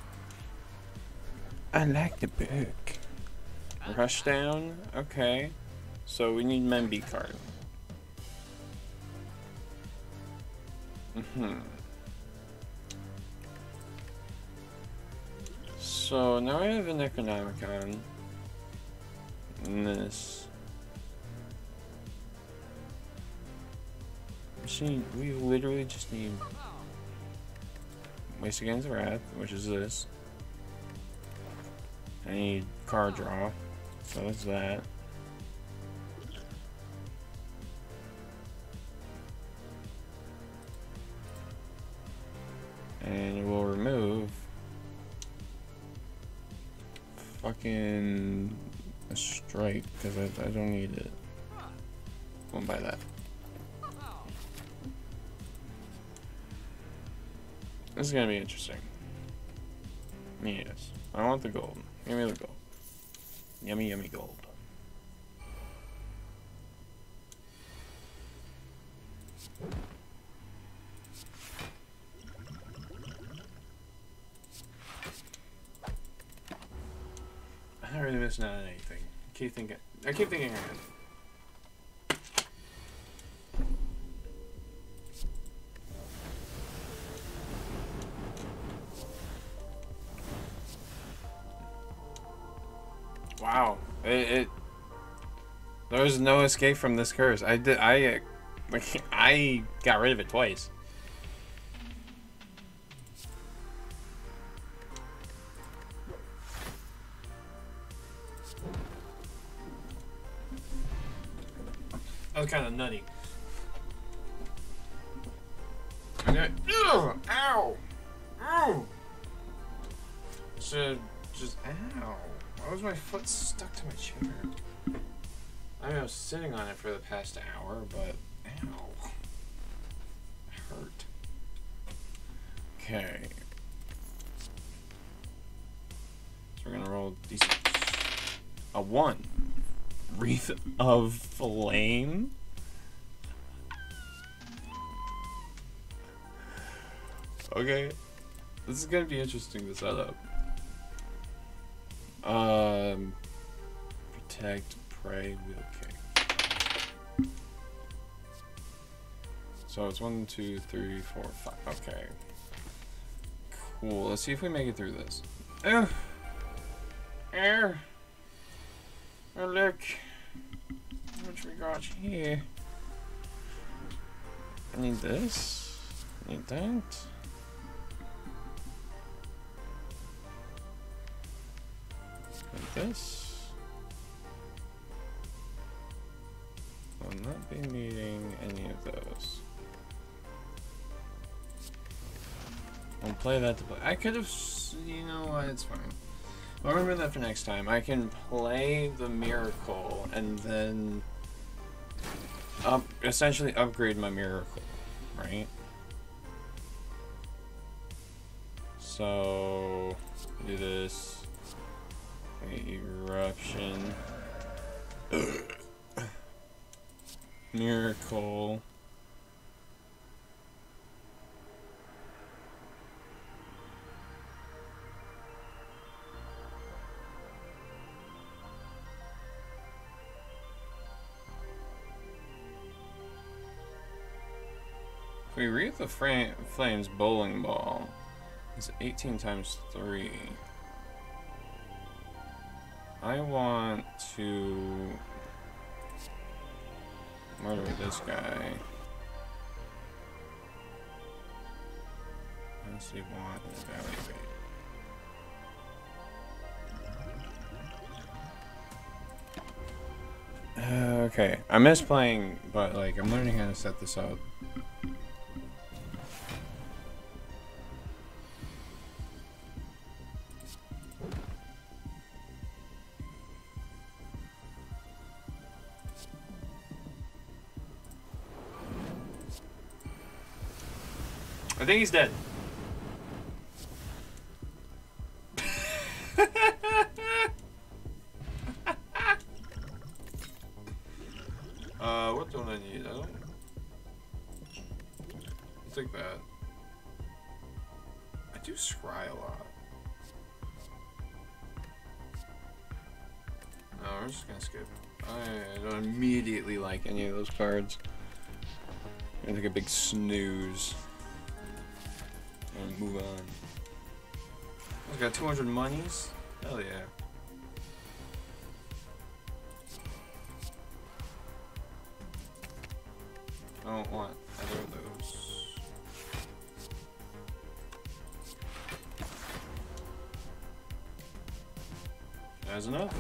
[SPEAKER 1] I like the book. Rush down? Okay. So we need Memby card. Mm-hmm. So now I have an Economicon. And this. Machine, we literally just need Waste Against Wrath, which is this. I need card draw, so that's that. And we'll remove fucking a strike because I, I don't need it. Won't buy that. This is gonna be interesting. Yes, I want the gold. Give me the gold. Yummy, yummy gold.
[SPEAKER 2] I'm not really missing out on anything. I keep thinking. I keep thinking ahead.
[SPEAKER 1] Wow, it, it. There was no escape from this curse. I did. I, like, I got rid of it twice.
[SPEAKER 2] That was kind of nutty. Okay. Ugh, ow! Ow! Should just ow. Why was my foot stuck to my chair? I mean, I was sitting on it for the past hour, but ow. It hurt.
[SPEAKER 1] Okay. So we're gonna roll these. A one. Wreath of Flame. Okay. This is gonna be interesting to set up. Um, protect, pray, wheel kick. So it's one, two, three, four, five. Okay. Cool. Let's see if we make it through this. Ugh. Air. Oh, look. What we got here? I need this. I need that. Like this. I'll not be needing any of those. I'll play that to play. I could have, you know what, it's fine. I'll remember that for next time. I can play the Miracle and then up, essentially upgrade my Miracle, right? So, do this. Eruption. Miracle. If we read the frame, Flames bowling ball, it's eighteen times three. I want to murder this guy. Let's see, want evaluate. Uh, okay, I miss playing, but like I'm learning how to set this up. I think he's dead. uh, what don't I need? I don't. I'll take that. I do scry a lot. No, we're just gonna skip. I don't immediately like any of those cards. I think a big snooze. And move on. I got two hundred monies. Hell yeah. I don't want either of those. That's enough.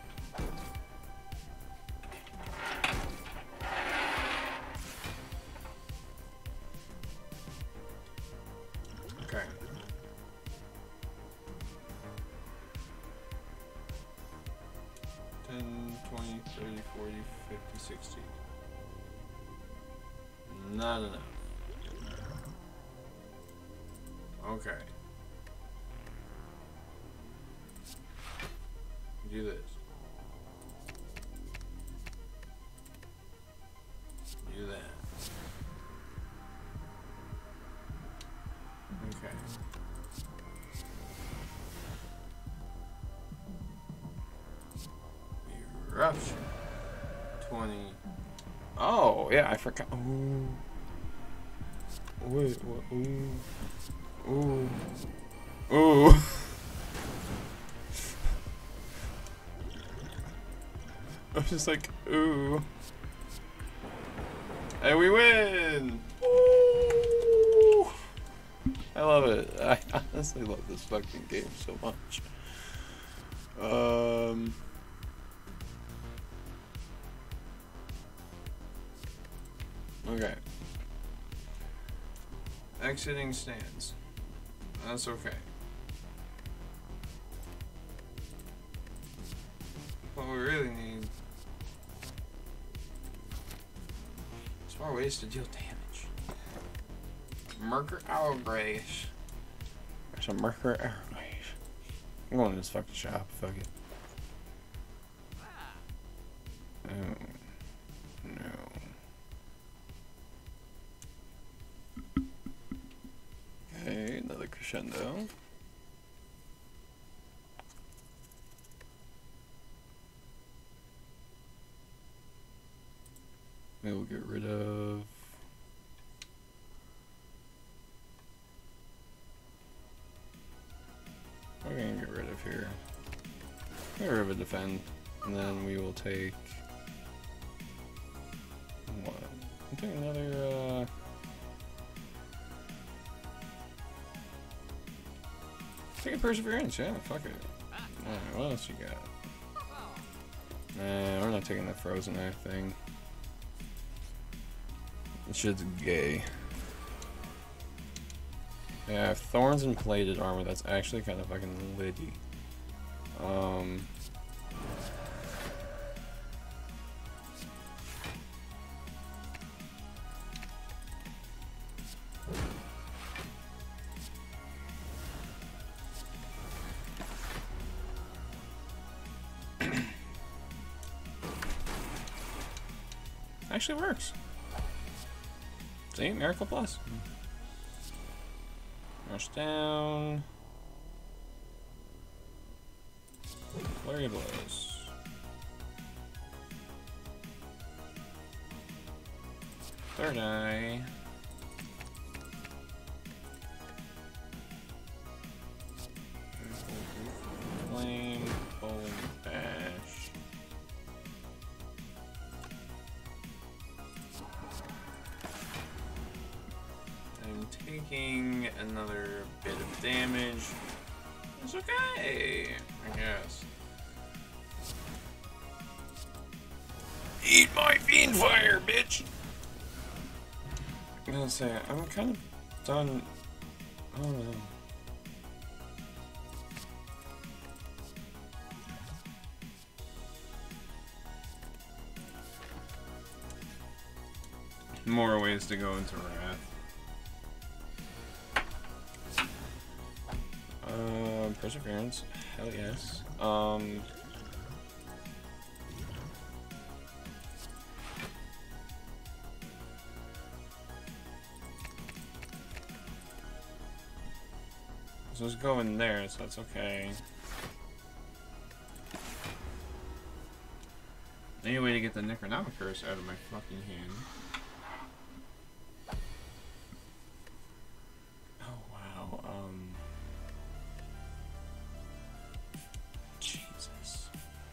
[SPEAKER 1] Okay. ten, twenty, thirty, forty, fifty, sixty. Not enough. Okay. Do this. Do that. Okay. Eruption. twenty. Oh, yeah, I forgot. Ooh. Wait, what? Ooh. Ooh. Ooh. I'm just like, ooh. And we win! Ooh. I love it. I honestly love this fucking game so much. Um. Okay. Exiting stands. That's okay. What we really need is more ways to deal damage. Merker Hourglass. There's a Merker Hourglass. I'm going to this fucking shop. Fuck it. Oh. No. Okay, another crescendo. Maybe we'll get rid of. We're gonna get rid of here. Get rid of a defend, and then we will take. What? I'll take another. Uh, Take a perseverance, yeah, fuck it. Alright, what else you got? Nah, we're not taking the frozen knife thing. This shit's gay. Yeah, I have thorns and plated armor. That's actually kind of fucking litty. Um. Actually works. See, Miracle Plus. Rush down. Flurry of blows. Third eye. Flame, bowling bash. I'm taking another bit of damage. It's okay, I guess. Eat my fiend fire, bitch! I'm gonna say, I'm kind of done. I don't know. More ways to go into Wrath. Perseverance. Hell yes. Um. So let's go in there, so that's okay. Any way to get the Necronomicurse out of my fucking hand. Oh wow, um Jesus.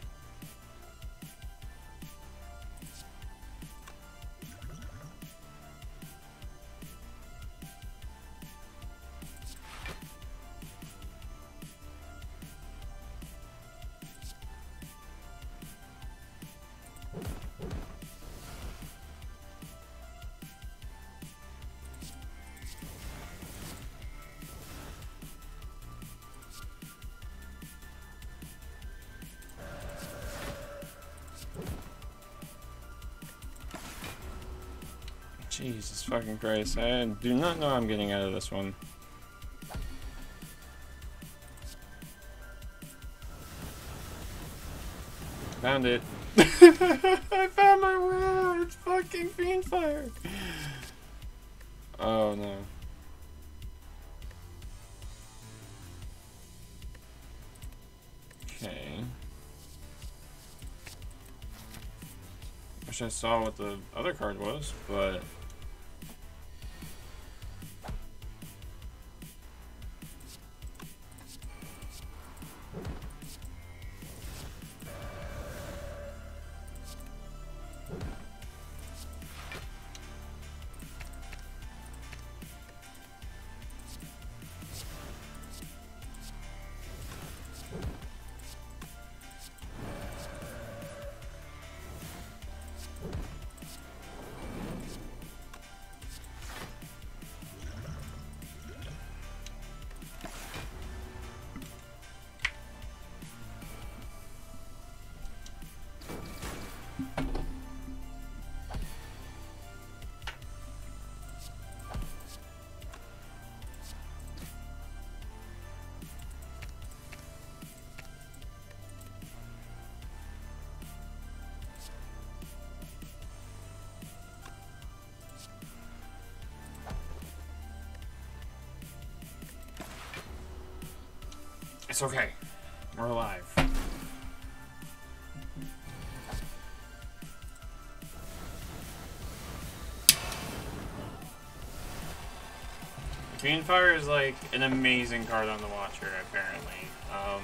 [SPEAKER 1] Jesus fucking Christ, I do not know I'm getting out of this one. Found it. I found my will. It's fucking Fiendfire. Oh no. Okay. Wish I saw what the other card was, but it's okay. We're alive. Fiendfire is like an amazing card on the Watcher, apparently. Um,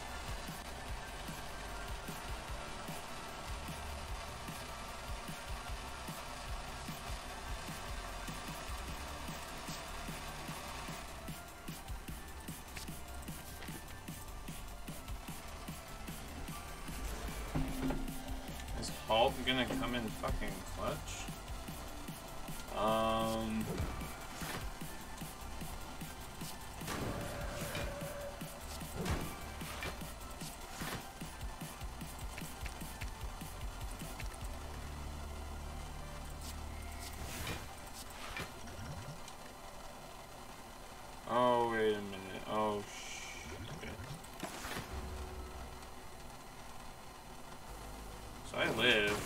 [SPEAKER 1] is Halt gonna come in fucking clutch? Um... Oh, wait a minute. Oh, shit. So I live.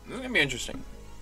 [SPEAKER 1] This is gonna be interesting.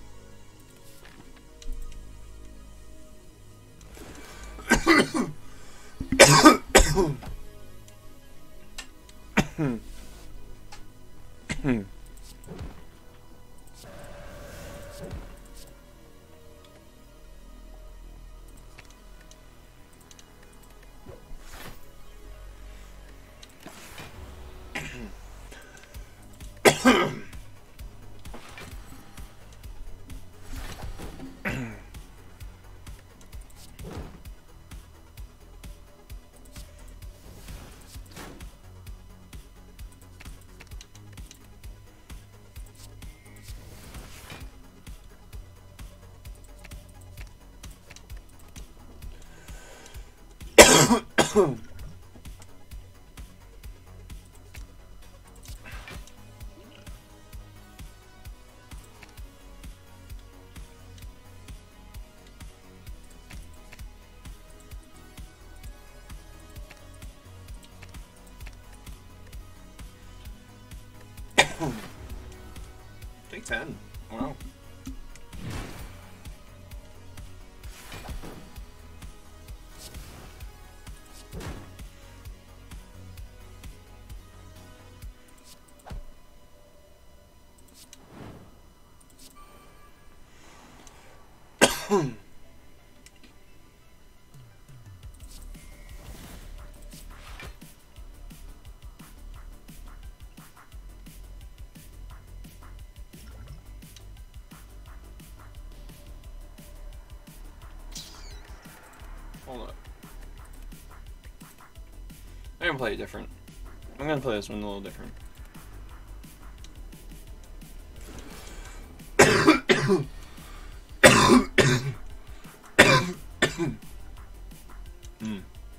[SPEAKER 1] Take ten. Wow. Hold up. I'm gonna play it different. I'm gonna play this one a little different. mm.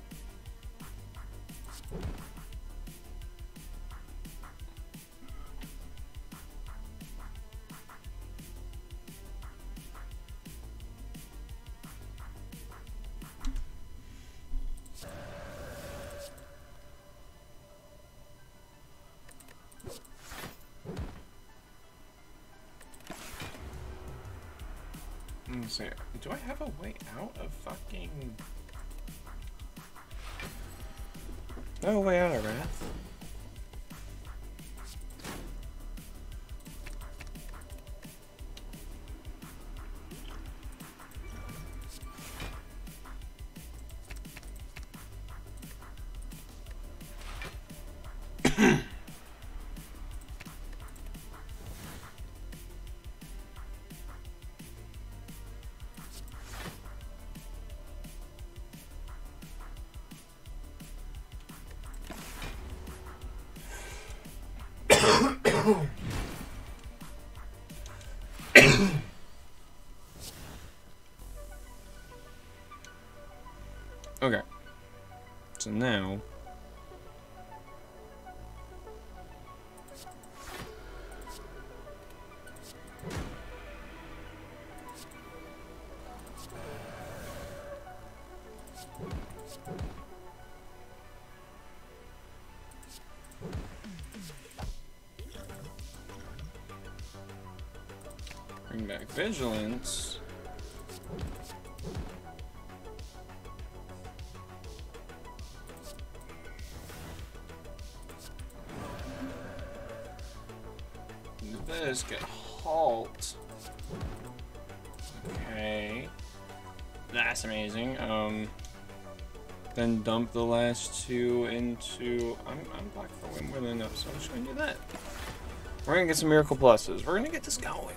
[SPEAKER 1] Let me see. Do I have a way out of fucking... No way out of Wrath? Okay. So now... Bring back Vigilance. This get halt. Okay, that's amazing. Um, then dump the last two into. I'm I'm blocked for way more than enough, so I'm just gonna do that. We're gonna get some miracle pluses. We're gonna get this going.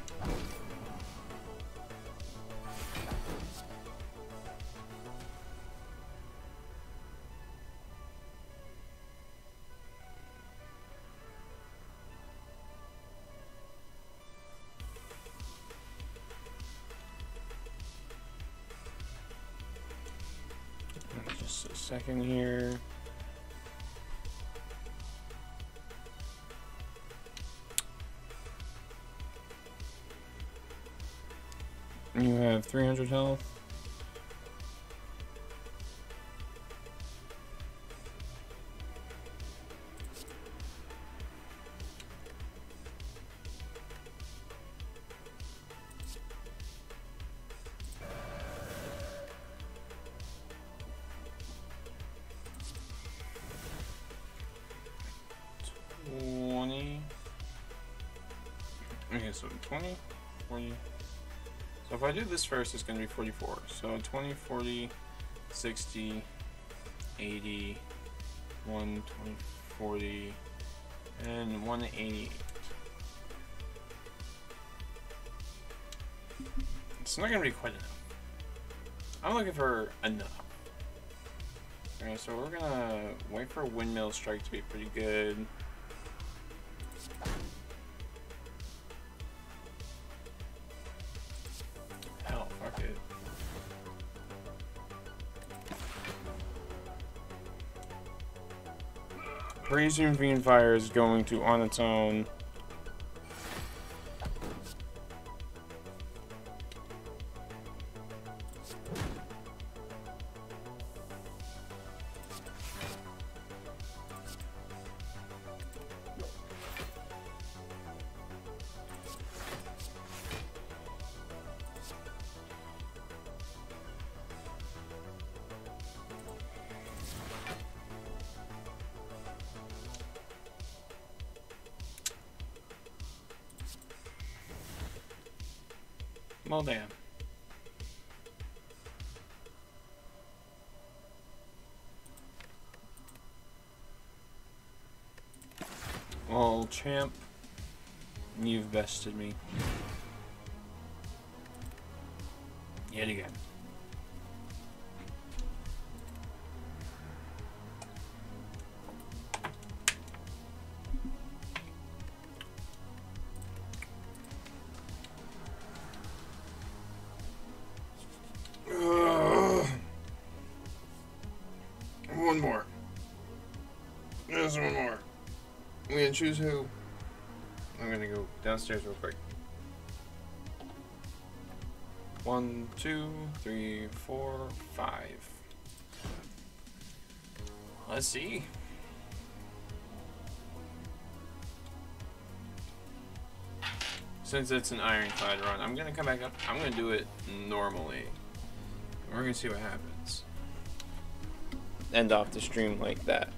[SPEAKER 1] Just a second here. You have three hundred health.
[SPEAKER 2] Okay, so twenty, forty. So if I do this first, it's going to be forty-four. So twenty, forty, sixty, eighty, one, twenty, forty, and one eighty-eight. It's not going to be quite enough. I'm looking for enough. Okay, so we're going to wait for a windmill strike to be pretty good. Hell, fuck it. Brazen Fiend Fire is going to, on its own, well, damn. Well, champ, you've bested me. Yet again. One more. There's one more. I'm gonna choose who. I'm gonna go downstairs real quick. One, two, three, four, five. Let's see. Since it's an ironclad run, I'm gonna come back up. I'm gonna do it normally. We're gonna see what happens. End off the stream like that.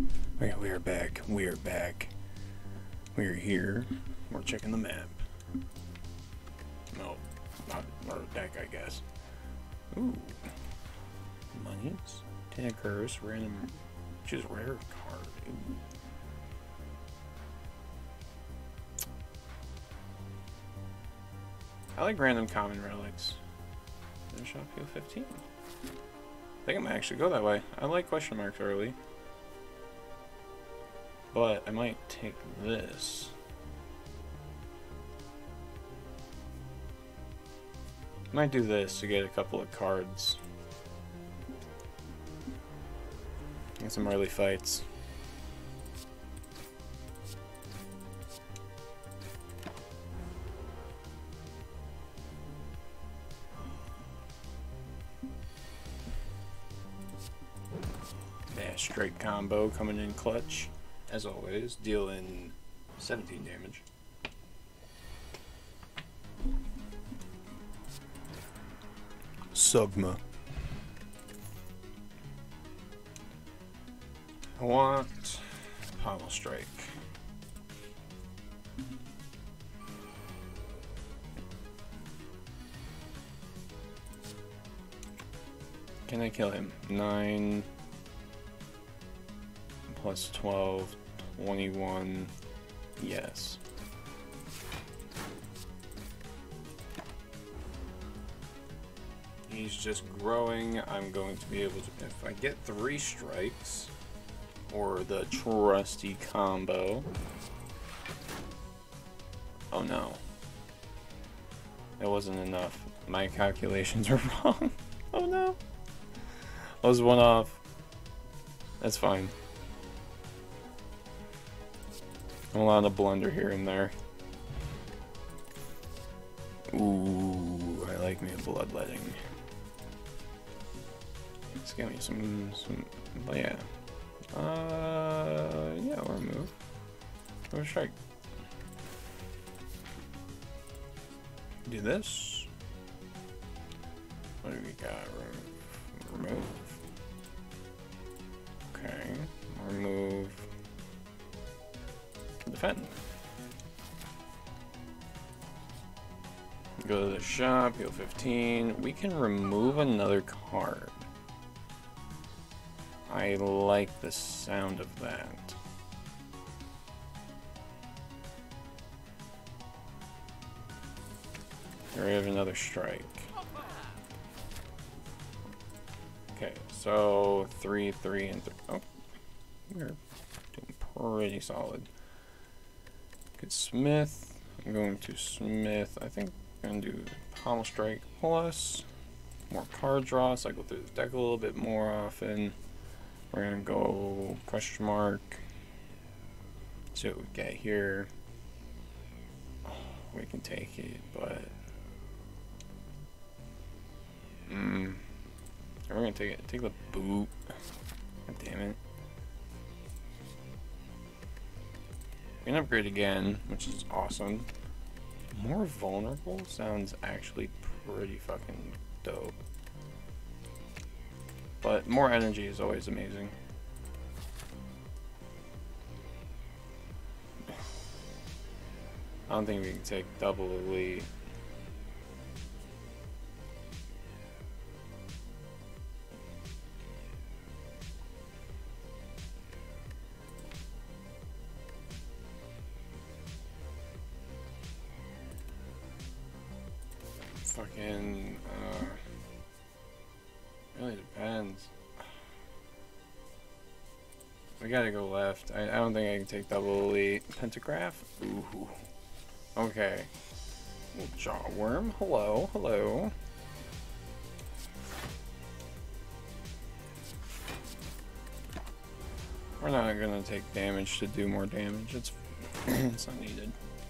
[SPEAKER 1] Okay, we are back. We are back. We are here. We're checking the map. No, not our deck, I guess. Ooh. Monies. ten occurs. Random. Choose rare card. Ooh. I like random common relics. Finish off field fifteen. I think I might actually go that way. I like question marks early. But I might take this. I might do this to get a couple of cards. Get some early fights. Straight combo coming in clutch, as always, dealing seventeen damage. Sugma. I want Pommel Strike. Can I kill him? Nine. Plus twelve, twenty-one, yes. He's just growing. I'm going to be able to, if I get three strikes, or the trusty combo. Oh no. That wasn't enough. My calculations were wrong. Oh no. I was one off. That's fine. I'm allowed to blunder here and there. Ooh, I like me a bloodletting. Let's give me some, some, but yeah. Uh, yeah, or move. Or strike. Do this. What do we got? Remove. Okay, remove. Defend. Go to the shop, heal fifteen. We can remove another card. I like the sound of that. Here we have another strike. Okay, so three, three, and three. Oh, we're doing pretty solid. Good Smith. I'm going to Smith. I think I'm going to do Pommel Strike plus more card draw, so I go through the deck a little bit more often. We're going to go question mark. See what we get here. Oh, we can take it, but mm, we're going to take it. Take the boot. God damn it. We can upgrade again, which is awesome. More vulnerable sounds actually pretty fucking dope. But more energy is always amazing. I don't think we can take double elite. Fucking, uh, really depends. We gotta go left. I, I don't think I can take double elite. Pentagraph? Ooh. Okay. Jawworm, hello, hello. We're not gonna take damage to do more damage. It's, it's not needed.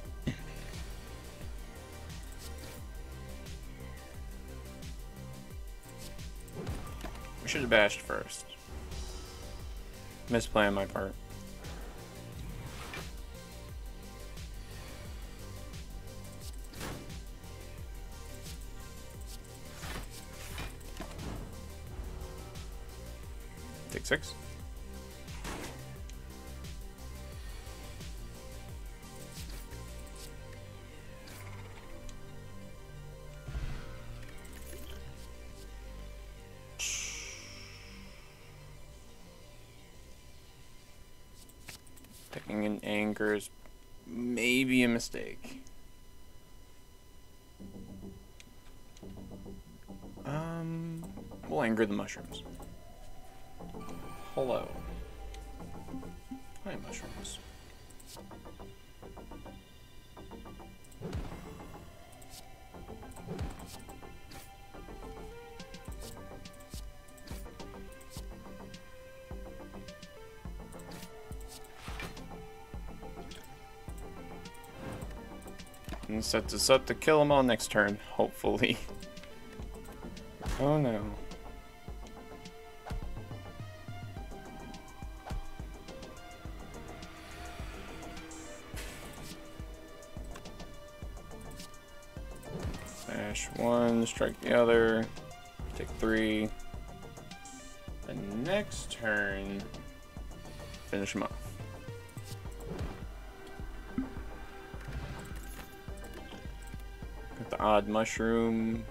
[SPEAKER 1] We should have bashed first. Misplay on my part. Take six. Attacking in anger is maybe a mistake. Um, we'll anger the mushrooms. Hello. Hi, mushrooms. And set this up to kill them all next turn, hopefully. Oh no. Smash one, strike the other, take three. And next turn, finish him off. Got the odd mushroom.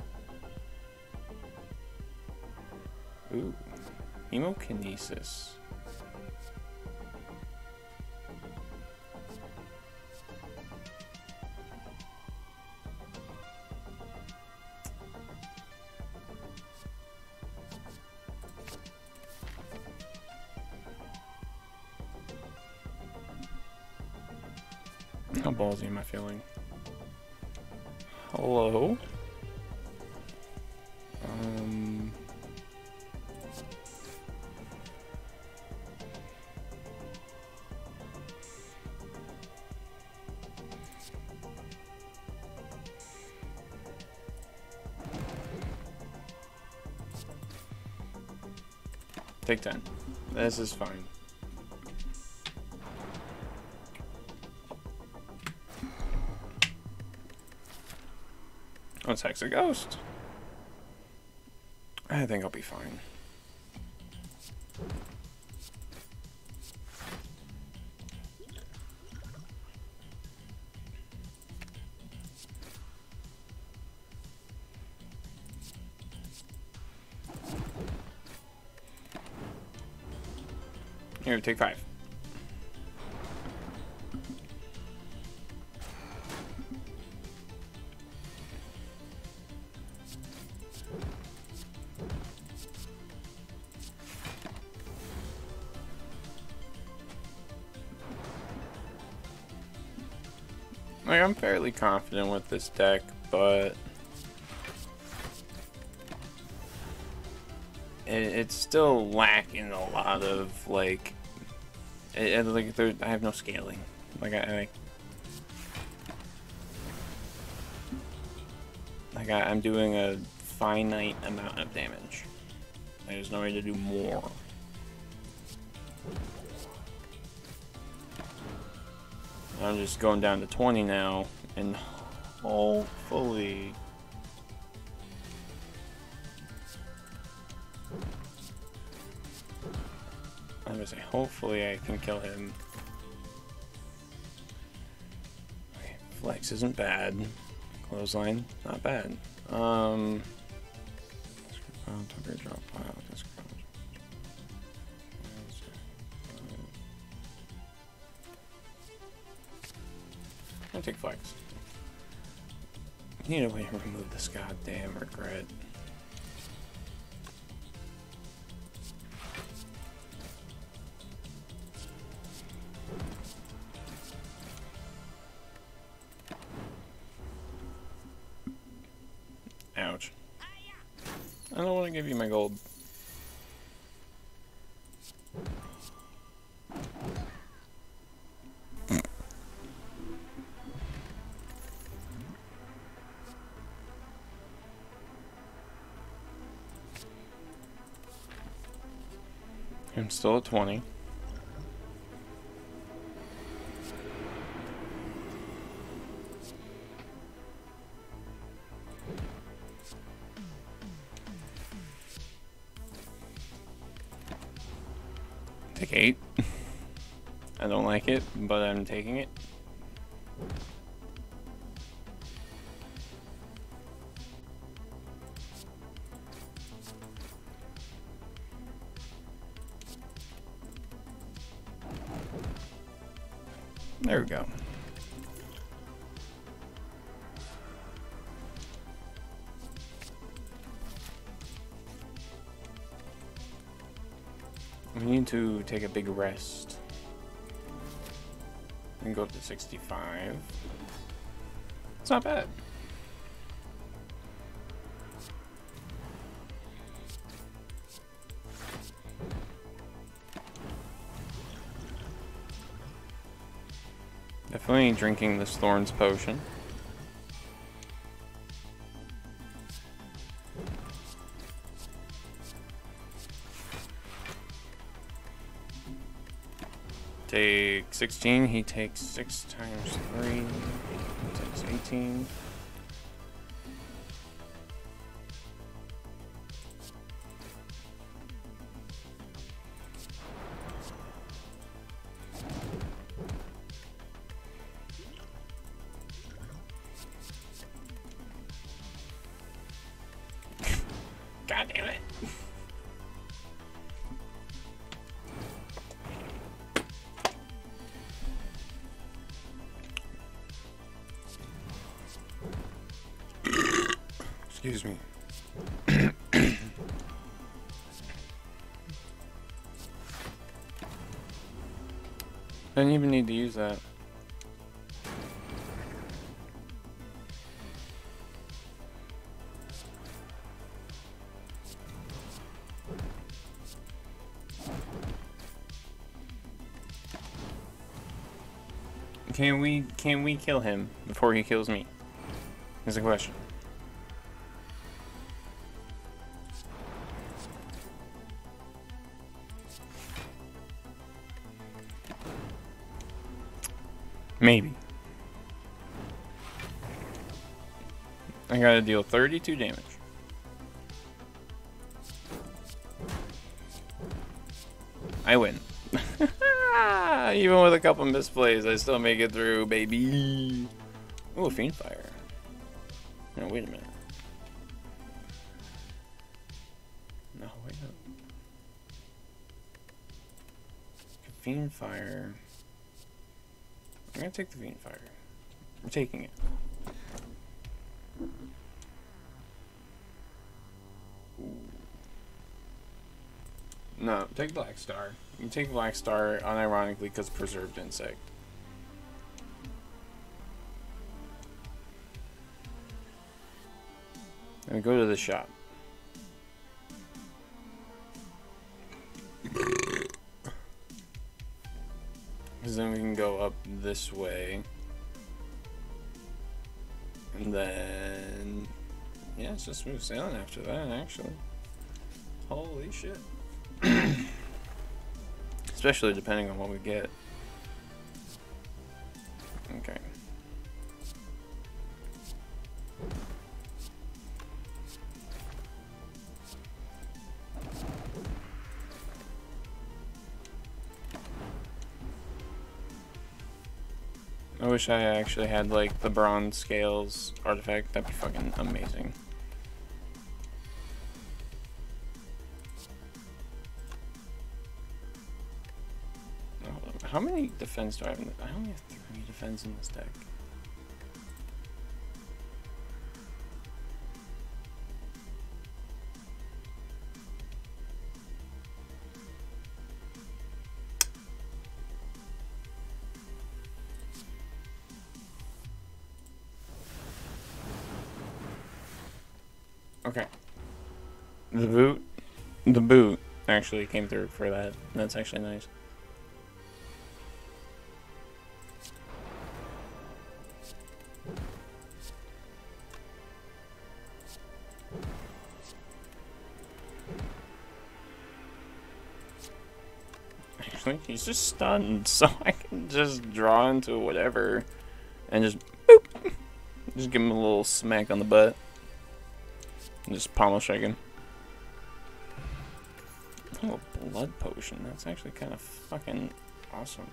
[SPEAKER 1] Ooh, hemokinesis. How ballsy am I feeling? Hello? Um... Take ten. This is fine. Let's hex a ghost. I think I'll be fine. Here, take five. Like, I'm fairly confident with this deck, but it, it's still lacking a lot of like, it, it, like there, I have no scaling. Like I, I like I, I'm doing a finite amount of damage. There's no way to do more. I'm just going down to twenty now, and hopefully I'm gonna say hopefully I can kill him. Okay, flex isn't bad. Clothesline, not bad. Um drop pile, I'll take flex. Need a way to remove this goddamn regret. Ouch. I don't want to give you my gold. I'm still at twenty. Take eight. I don't like it, but I'm taking it. There we go. We need to take a big rest. And go up to sixty-five. It's not bad. Definitely drinking this Thorns potion. Take sixteen, he takes six times three, he takes eighteen. God damn it. Excuse me. I didn't even need to use that. Can we can we kill him before he kills me? Is the question. Maybe. I gotta deal thirty-two damage. I win. Even with a couple misplays, I still make it through, baby. Ooh, Fiend Fire. No, wait a minute. No, wait up. Fiend Fire. I'm gonna take the Fiend Fire. I'm taking it. Ooh. No, take Black Star. You take Black Star unironically because Preserved Insect. And go to the shop. Because then we can go up this way. And then... yeah, it's just smooth sailing after that, actually. Holy shit. Especially depending on what we get. Okay. I wish I actually had like the bronze scales artifact. That'd be fucking amazing. How many defense do I have? In the, I only have three defense in this deck. Okay. The boot, the boot actually came through for that. That's actually nice. Actually, he's just stunned, so I can just draw into whatever and just boop. Just give him a little smack on the butt. And just pommel shake him. Oh, a blood potion. That's actually kind of fucking awesome.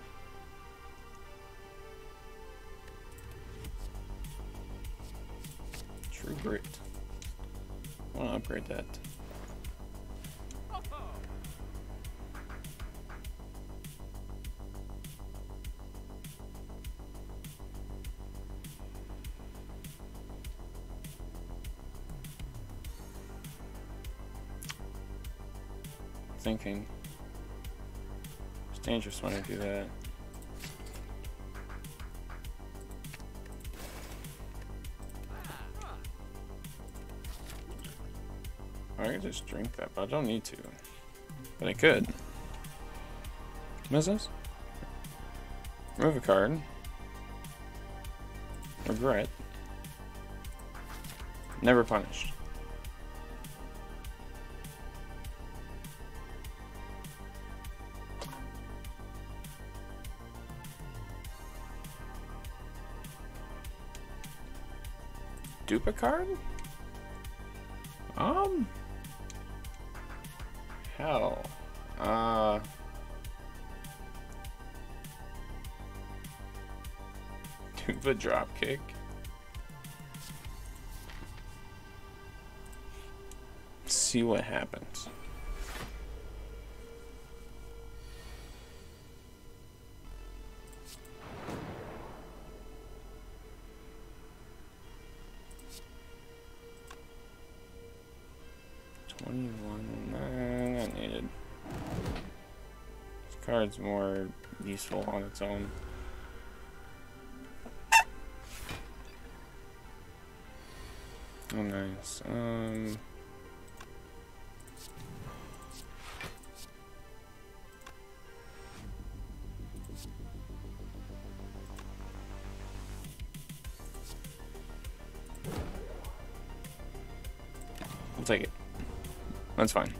[SPEAKER 1] True Grit. I want to upgrade that. thinking. It's dangerous when I do that. I could just drink that, but I don't need to. But I could. What is this? Remove a card. Regret. Never punished. Dupe a card? Um. Hell. Uh. Dupe a dropkick. See what happens. twenty-one, nah, not needed. This card's more useful on its own. Oh, nice. Um. I'll take it. That's fine.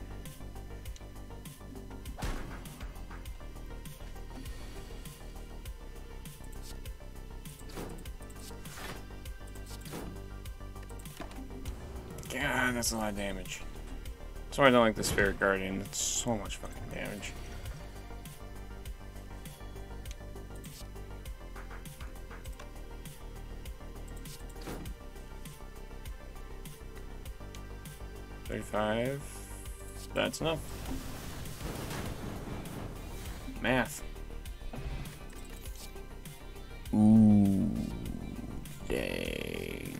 [SPEAKER 1] God, that's a lot of damage. That's why I don't like the Spirit Guardian. It's so much fucking damage. thirty-five. That's enough. Math. Ooh. Dang.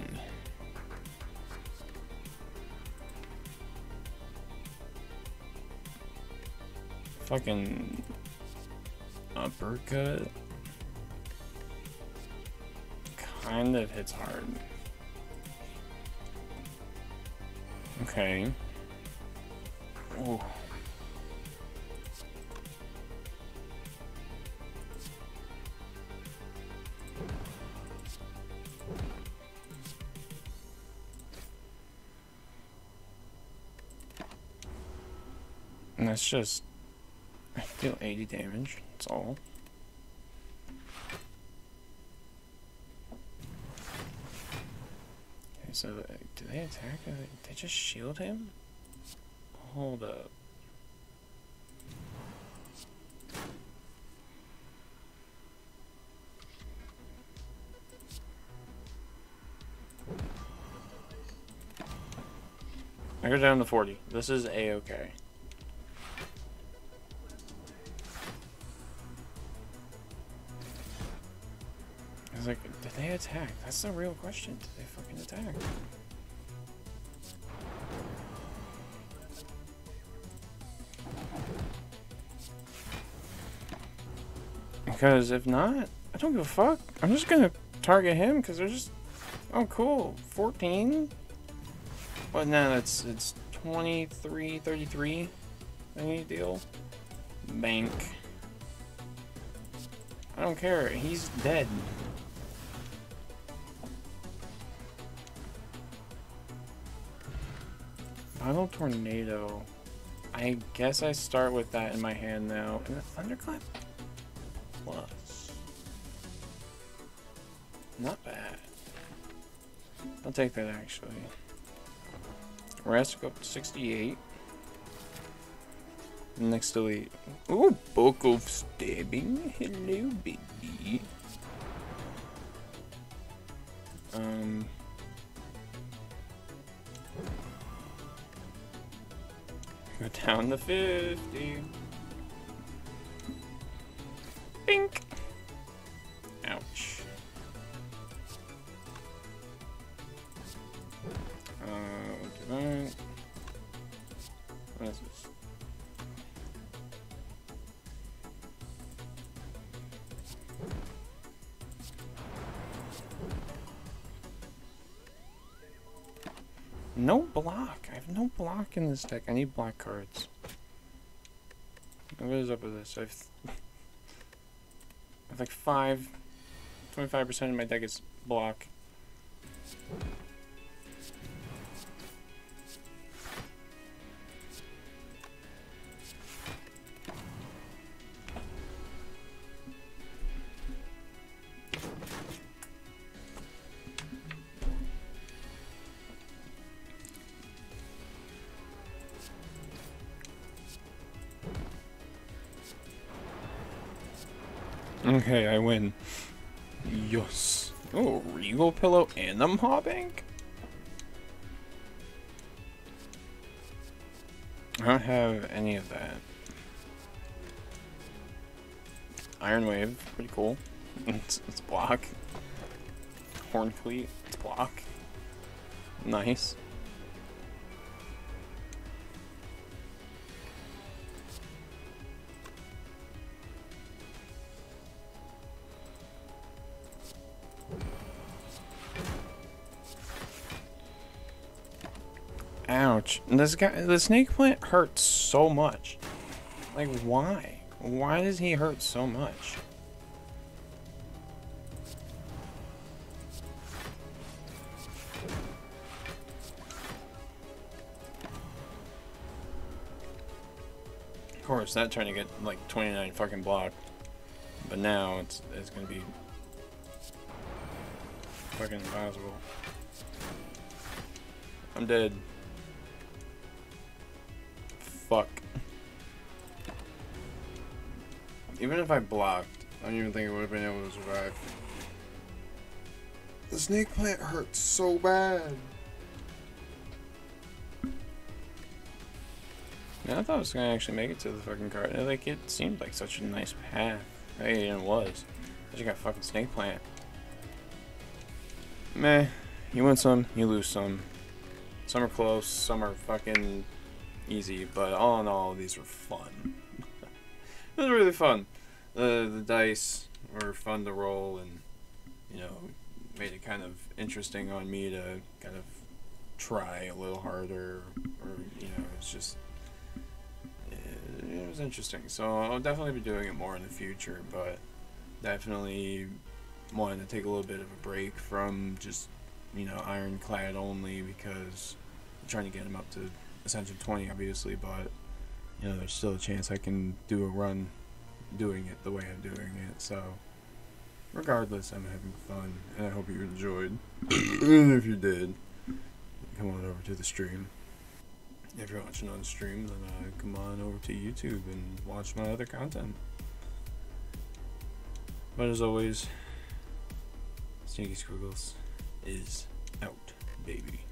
[SPEAKER 1] Fucking uppercut. Kind of hits hard. Okay. Oh. And that's just, I deal eighty damage, that's all. Okay, so uh, do they attack? Did they just shield him? Hold up. I go down to forty. This is A-okay. I was like, did they attack? That's the real question. Did they fucking attack? Because if not, I don't give a fuck. I'm just gonna target him because they're just, oh cool, fourteen. But no, it's it's twenty-three, thirty-three. Any deal? Bank. I don't care. He's dead. Final Tornado. I guess I start with that in my hand now. And the Thunderclap Plus. Not bad. I'll take that actually. Rest go up to sixty-eight. Next delete. Ooh, Book of Stabbing. Hello, baby. Um. Go down to fifty. Bink. Ouch. Uh, we'll do that. What is this? no block. I have no block in this deck. I need block cards. What is up with this? I've, I have like five, twenty-five percent of my deck is block. Okay, I win. Yes. Oh, Regal Pillow and I'm hopping? I don't have any of that. Iron Wave, pretty cool. It's, it's block. Horn Cleat, it's block. Nice. Ouch. This guy, the snake plant hurts so much. Like, why? Why does he hurt so much? Of course, that trying to get like twenty-nine fucking block. But now it's it's gonna be fucking impossible. I'm dead. Fuck. Even if I blocked, I don't even think I would have been able to survive. The snake plant hurts so bad. Yeah, I thought I was gonna actually make it to the fucking card. Like, it seemed like such a nice path. Hey, and it was. I just got fucking snake plant. Meh. You win some, you lose some. Some are close, some are fucking easy, but all in all, these were fun. It was really fun. The the dice were fun to roll, and you know, made it kind of interesting on me to kind of try a little harder, or you know, it's just it, it was interesting. So I'll definitely be doing it more in the future, but definitely wanted to take a little bit of a break from just you know ironclad only because I'm trying to get him up to Ascension twenty, obviously, but you know, there's still a chance I can do a run doing it the way I'm doing it. So, regardless, I'm having fun, and I hope you enjoyed. And if you did, come on over to the stream. If you're watching on stream, then uh, come on over to YouTube and watch my other content. But as always, Sneaky Squiggles is out, baby.